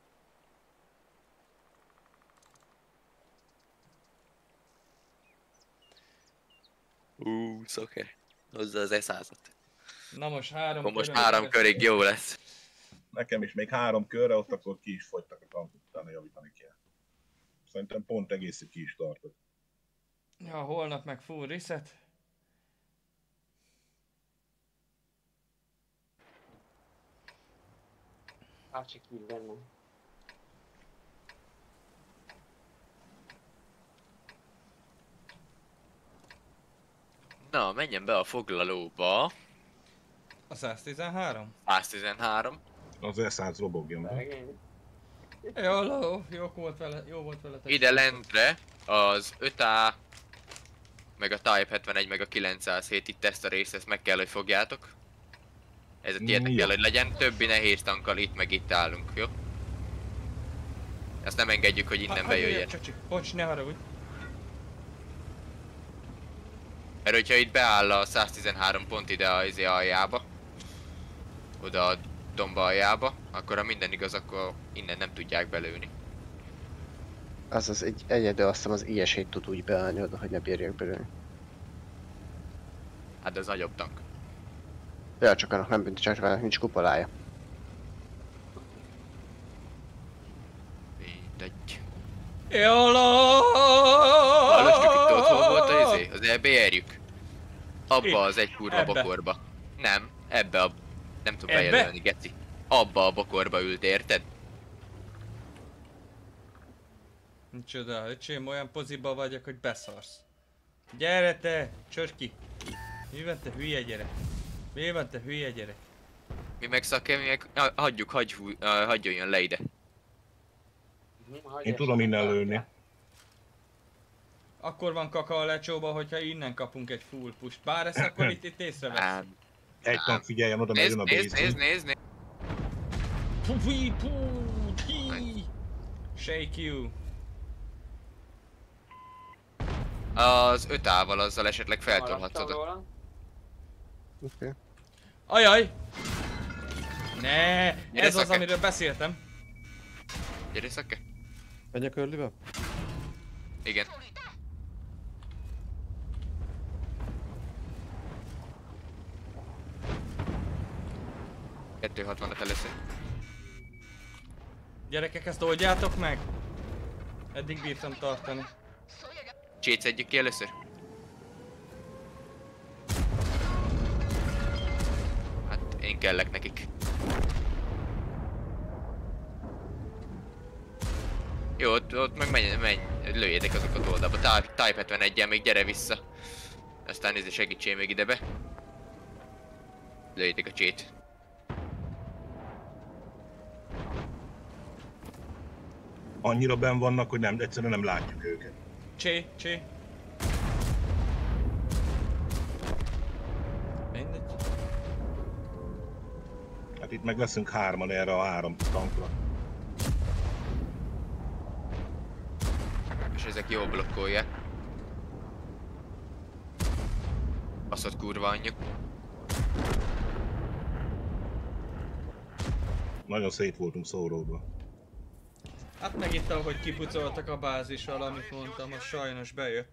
Szoker. Hozzá az E100-at. Na most három Akkor most körön 3 körig jó lesz. Nekem is még 3 körre, ott akkor ki is fogytak a tankok, utána javítani kell. Szerintem pont egészig ki is tartott. Ja, holnap meg full reset. Hát csak így benne. Na, menjen be a foglalóba. A 113? 113. Az E100 robogjon be. Jó volt vele. Ide lentre az 5A, meg a Type 71, meg a 907, itt ezt a részt, ezt meg kell, hogy fogjátok. Ez a tietek kell, hogy legyen, többi nehéz tankkal itt meg itt állunk, jó? Ezt nem engedjük, hogy innen bejöjjön. Bocs, ne haragudj. Mert hogyha itt beáll a 113 pont ide az aljába, oda a domba aljába, akkor ha minden igaz, akkor innen nem tudják belőni. Azaz egyedül azt hiszem az IS-7 tud úgy beállni oda, hogy ne bírják belőni. Hát ez nagyobb tank. Ja, csak annak nem bűnt, csak nincs kupolája. Mindegy. Hallottuk itt ott hol volt az EBR-jük? Abba az egy kurva bokorba. Nem, ebbe a... Nem tudom bejelölni, geci. Abba a bokorba ült, érted? Micsoda, öcsém, olyan poziba vagyok, hogy beszarsz. Gyere te, csörki! Mi van te hülye gyerek? Mi van te hülye gyerek? Mi meg szakemények, hagyjon jön le ide. Én tudom innen lőni. Akkor van kaka a lecsóba, hogyha innen kapunk egy full push. Bár ezt akkor itt észrevesz. Egy tank figyeljen oda, mert jön a base. Nézd. Shake you. Az 5A-val azzal esetleg feltolhatsz oda. Oké. Ajaj! Ne, ez az, amiről beszéltem. Gyere Szake. Menjek early-be? Igen. Kettő 60-at először. Gyerekek, ezt oldjátok meg? Eddig bírtam tartani. Csétszedjük ki először. Hát én kellek nekik. Jó, ott meg menj, lőjétek azokat oldalba. Type 71-jel még gyere vissza. Aztán nézd, segítsél még ide be. Lőjétek a csét. Annyira benn vannak, hogy egyszerűen nem látjuk őket. Csé. Mindegy. Hát itt meg leszünk hárman erre a 3 tankra. És ezek jól blokkolják. Baszott kurva anyjuk. Nagyon szét voltunk szóródva. Hát meg itt, ahogy kipucoltak a bázisról, amit mondtam, az sajnos bejött.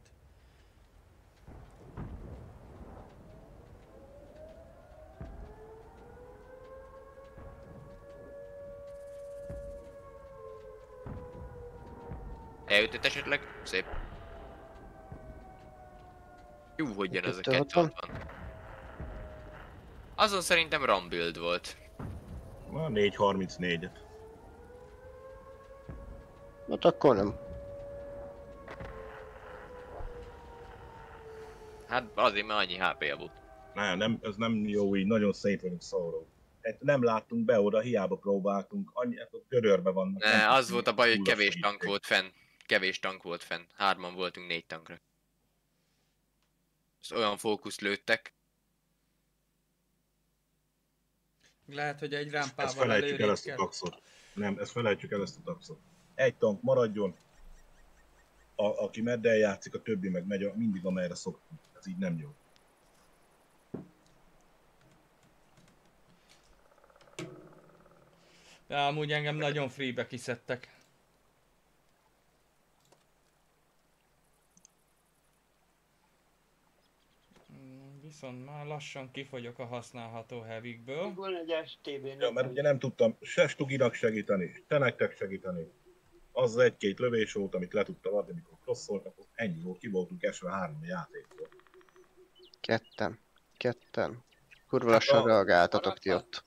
Elütött esetleg? Szép. Jó, hogy jön az a 260. Azon szerintem RAM build volt. A 434-et. Hát akkor nem. Hát azért, mert annyi HP-ja volt. Nem, ez nem jó így, nagyon szét vagyunk szóró. Nem láttunk be oda, hiába próbáltunk, annyi, a gödörbe vannak. Ne, az volt a baj, hogy kevés tank volt fenn. Kevés tank volt fenn. 3-an voltunk 4 tankra. És olyan fókuszt lőttek. Lehet, hogy egy rámpával ezt felejtjük el ezt a taxot. Nem, ezt felejtjük el ezt a taxot. Egy tank maradjon, aki meddel játszik, a többi meg megy mindig amerre szoktunk. Ez így nem jó. De amúgy engem nagyon freebe kiszedtek. Viszont már lassan kifogyok a használható heavikből. Van egy STB. Ja, mert ugye nem tudtam se Stuginak segíteni, se nektek segíteni. Az egy-két lövés volt, amit le tudtam adni, mikor crosszoltak, ennyi volt, ki voltunk esve 3 játékból. Ketten. Kurva lassan reagáltatok ti ott.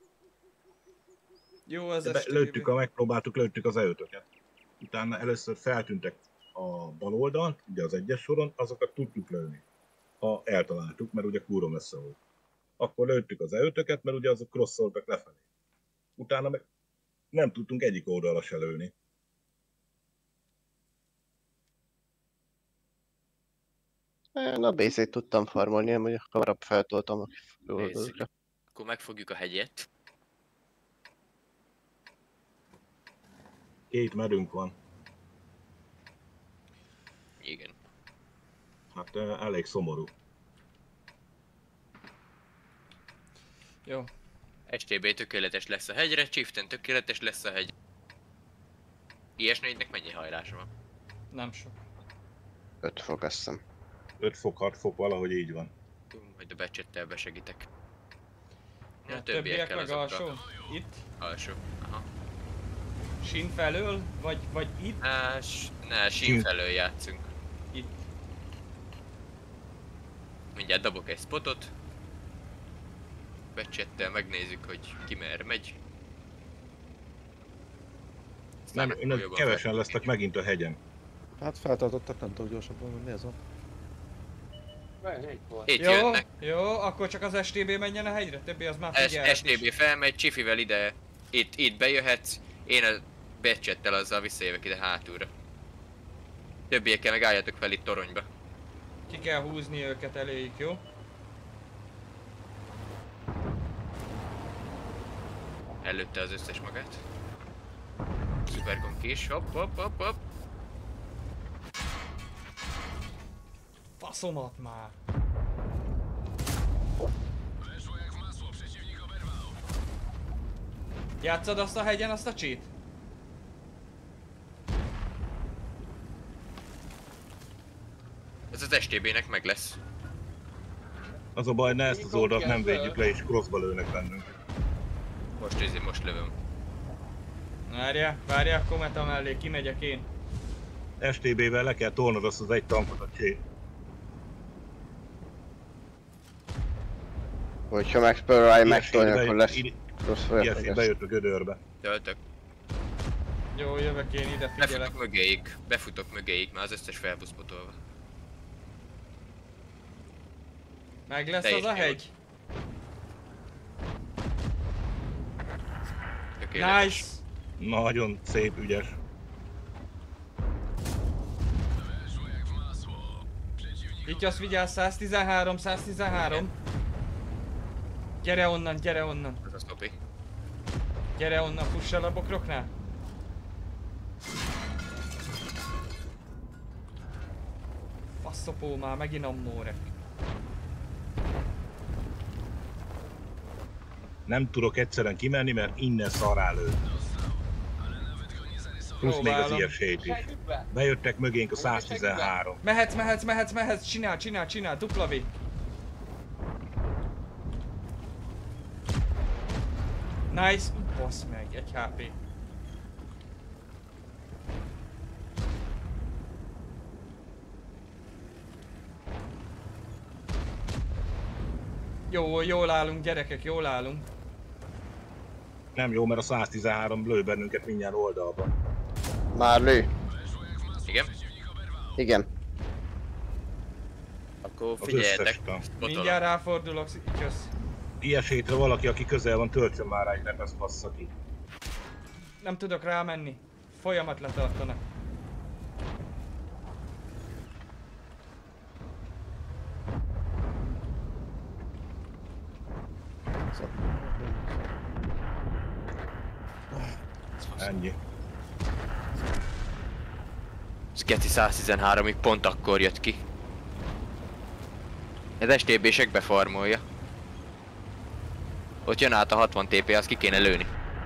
Jó, az megpróbáltuk, lőttük az E5-öket. Utána először feltűntek a bal oldalt, ugye az egyes soron, azokat tudtuk lőni. Ha eltaláltuk, mert ugye kurva messze volt. Akkor lőttük az E5-öket, mert ugye azok crosszoltak lefelé. Utána meg nem tudtunk egyik oldalra se lőni. Én a BC-t tudtam farmolni, hogy hamarabb feltoltam a oldalra. Akkor megfogjuk a hegyet. 2 medünk van. Igen. Hát elég szomorú. Jó. STB tökéletes lesz a hegyre, Chieftain tökéletes lesz a hegy. IS4-nek mennyi hajlása van? Nem sok. 5 fok, azt hiszem. 5 fok, 6 fok, valahogy így van. Majd a becsettel besegítek. A többiek meg alsó? Itt? Alsó, aha. Sín felől? Vagy itt? Ne, sín felől játszunk. Itt. Mindjárt dobok egy spotot. Becsettel megnézzük, hogy ki merre megy. Nem, kevesen lesznek megint a hegyen. Hát feltartottak, nem tudok gyorsabban menni, ez van. Itt jönnek. Jó, akkor csak az STB menjen a hegyre, többi az már figyelhet STB felmegy, Csifivel ide, itt bejöhetsz, én a becsettel azzal visszajövök ide hátulra. Többiekkel meg álljatok fel itt toronyba. Ki kell húzni őket eléjük, jó? Előtte az összes magát. Szuperkonk is, hopp. Faszomat már! Játszod azt a hegyen, azt a cheat? Ez az STB-nek meg lesz. Az a baj, ne ezt az oldalt nem védjük le, és crossba lőnek bennünk. Most lövöm. Várjál, Kometa mellé, kimegyek én. STB-vel le kell tolnod azt az egy tankot a csét. Hogyha megpróbálj megtolni, akkor lesz rossz folyamatos. Bejött a gödörbe. Töltök. Jó, jövök én ide, figyelek. Befutok mögéig, már az összes felbuszpotolva. Meg lesz az a hegy? Nice! Nagyon szép, ügyes. Itt azt vigyázz, 113. Gyere onnan. Ez a stopi. Gyere onnan, fuss el a bokroknál. Faszopó már, megint ammórek. Nem tudok egyszerűen kimenni, mert innen szarrá lőtt. Plusz még az IS-7 is. Bejöttek mögénk a 113. Mehetsz, csinál, dupla V. Nice, bassz meg, egy HP. Jól állunk gyerekek, jól állunk. Nem jó, mert a 113 lő bennünket mindjárt oldalba. Már lő. Igen. Akkor figyeljetek. Mindjárt ráfordulok, jössz. IS-7-re valaki, aki közel van, töltsön már rá egy repesz bassza ki. Nem tudok rámenni. Folyamat letartanak. Ennyi. Skeci 113-ig pont akkor jött ki. Ez STB-sek befarmolja. Ott jön át a 60 TP, azt ki kéne lőni.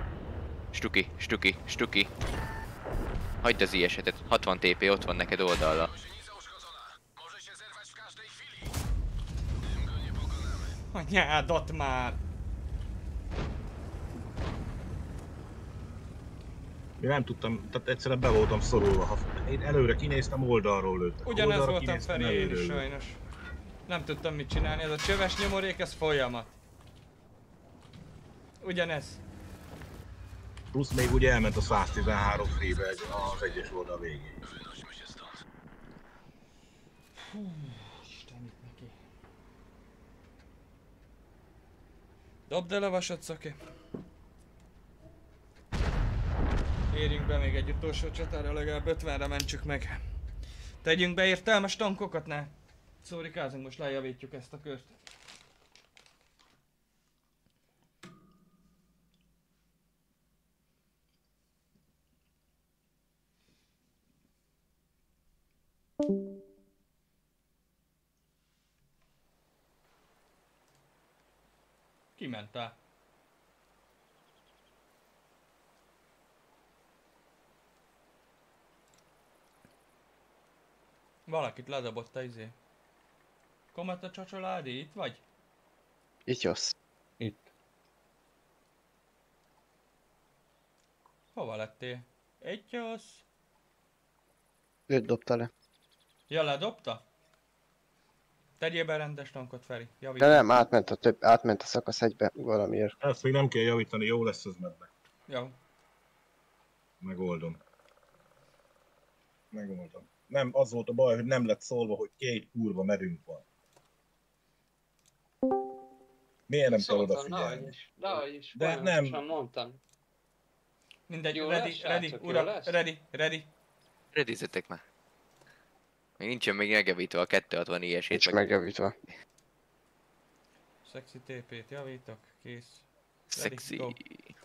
Stuki. Hagyd az IS-etet, 60 TP ott van neked oldalra. Anyádat már! Mi nem tudtam, tehát egyszerűen be voltam szorulva. Ha én előre kinéztem, oldalról lőttek. Ugyanez Oldalra voltam kinéztem, Feri, én előről is lőttek. sajnos. Nem tudtam mit csinálni, ez a csöves nyomorék, ez folyamat. Ugyanez. Plusz még ugye elment a 113 free-be az egyes oldal végén. Hú, Isten itt neki. Dobd el a vasat, Szaki. Érjünk be még egy utolsó csatára, legalább 50-re mentsük meg. Tegyünk be értelmes tankokat, ne? Szórikázunk, most lejavítjuk ezt a kört. Kimentál? Valakit ledobott a izé. Kometa csacsoládi, itt vagy? Itt jössz. Itt. Hova lettél? Itt jössz. Őt dobta le. Ja, ledobta? Tegyél be rendes tankot, Feri. Javít. De nem, átment a szakasz egybe valamiért. Ezt még nem kell javítani, jó lesz ez medve. Jó. Megoldom. Megoldom. Nem, az volt a baj, hogy nem lett szólva, hogy 2 kurva medünk van. Miért nem kell odafigyelni? De nem. Mondtam. Mindegy, Jó ready, lesz, ready, srácok, jó uram, lesz? ready. Redizzetek már. Még nincsen megjavítva a 260 ilyesét. Nincs megjavítva. Szexi TP-t javítok, kész. Szexi. Go.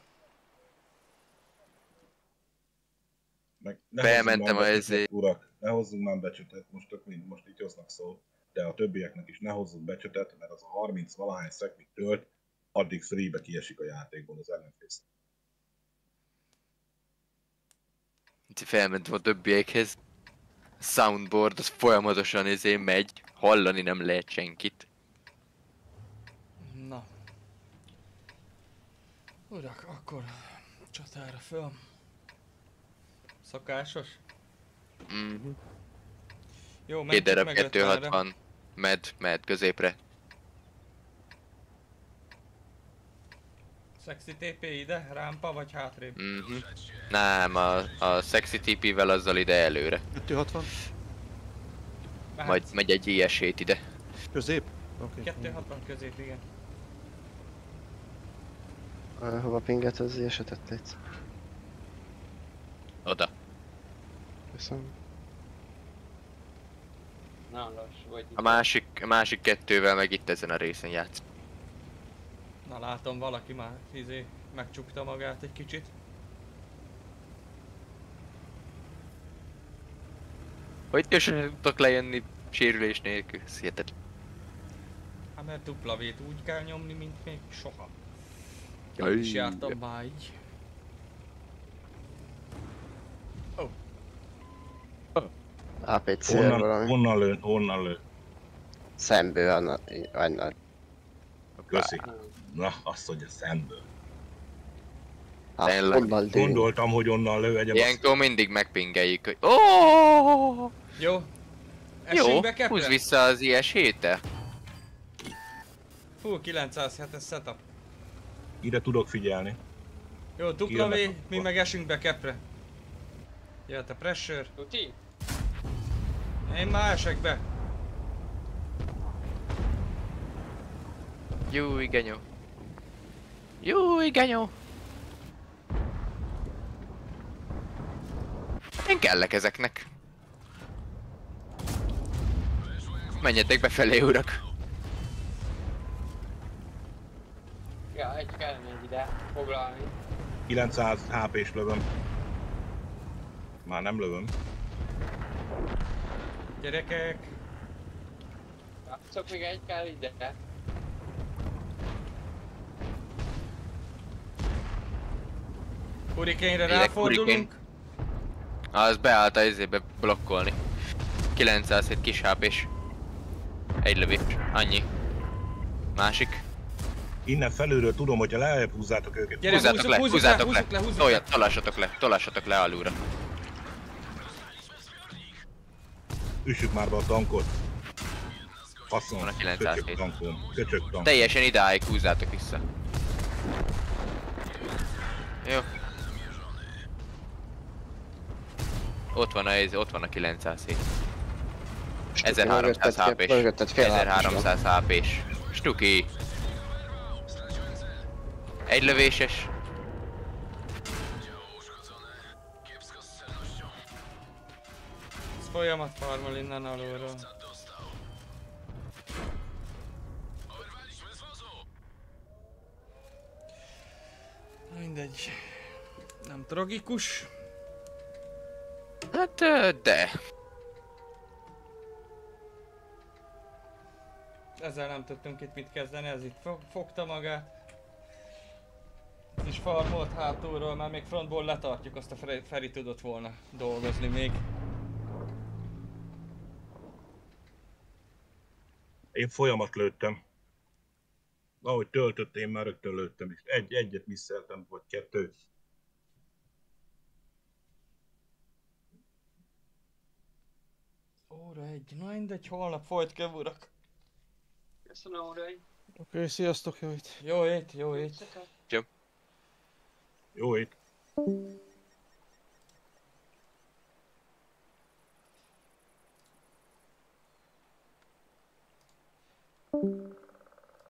Meg Bementem ezért. Urak, ne hozzunk már becsötet, most tök mind, most itt hoznak szó. De a többieknek is ne hozzunk becsötet, mert az a 30 valahány szekmit tölt, addig free-be kiesik a játékból az ellenfész. Felmentem a többiekhez. A soundboard az folyamatosan megy, hallani nem lehet senkit. Na. Urak, akkor csatára föl. Szokásos? Mhm. Jó, 2 menjünk darab meg 260. Med középre. Szexi TP ide, rámpa vagy hátrébb? Mhm. Nem, a sexy TP-vel azzal ide előre. 260. Majd megy egy ilyesét ide. Közép? Oké. 260 közép, igen. Hova pinget az esetet létsz? Oda. Köszönöm. Na, lassú vagy. A másik kettővel meg itt ezen a részen játsz. Na látom, valaki már megcsukta magát egy kicsit. Hogy köszönöm, tudok lejönni sérülés nélkül? Ez hihetetlen. Hát mert dupla vét úgy kell nyomni, mint még soha. Jaj. Én is jártam már így. APC valami. Honnan lő? Szemből annak. Köszi. Na, azt mondja szemből. Tényleg. Honnan lő? Gondoltam, hogy onnan lő egyem. Ilyenkor mindig megpingeljük, hogy oh! Jó. Jó, Essünk be húzz kepre? vissza az ilyesét. Fú, 907-es setup. Ide tudok figyelni. Jó, dupla V, Kijönnek mi akkor. meg esünk be kepre. Jöhet a pressure. Tuti? Én már esek be. Jó, igenyó. Jó, igenyó. Én kellek ezeknek. Menjetek befelé, urak. Ja, egy kell még ide foglalni. 900 HP-s lövöm. Már nem lövöm. Gyerekek. Csak még egy kell ide. Hurricane-re Élek, ráfordulunk. Hurricane. Az beállt a izébe blokkolni. 907 kis HP-s. Egy lövés. Annyi. Másik. Innen felülről tudom, hogyha lejjebb húzzátok őket. Gyere, Húzzátok le. húzzuk le. Tolassatok le alulra. Üssük már be a tankot. Faszom, Van a 907. köcsög tankom. Köcsög tankom. Teljesen idáig húzzátok vissza. Jó. Ott van a 907. 1300 HP-s. 1300 HP-s. Stuki. Egy lövéses. Ez folyamat farmol innen alulról. Mindegy. Nem tragikus. Hát, de. Ezzel nem tudtunk itt mit kezdeni, ez itt fogta magát. Ez is farmolt hátulról, már még frontból letartjuk, azt a Feri tudott volna dolgozni még. Én folyamat lőttem. Ahogy töltött, én már rögtön lőttem is. Egyet misszeltem, vagy kettőt. Óra egy, na mindegy, holnap folyt kell, urak. Köszönöm, uraim. Oké, sziasztok, jó itt. Jó ét, jó ét. Jó ét. Thank you.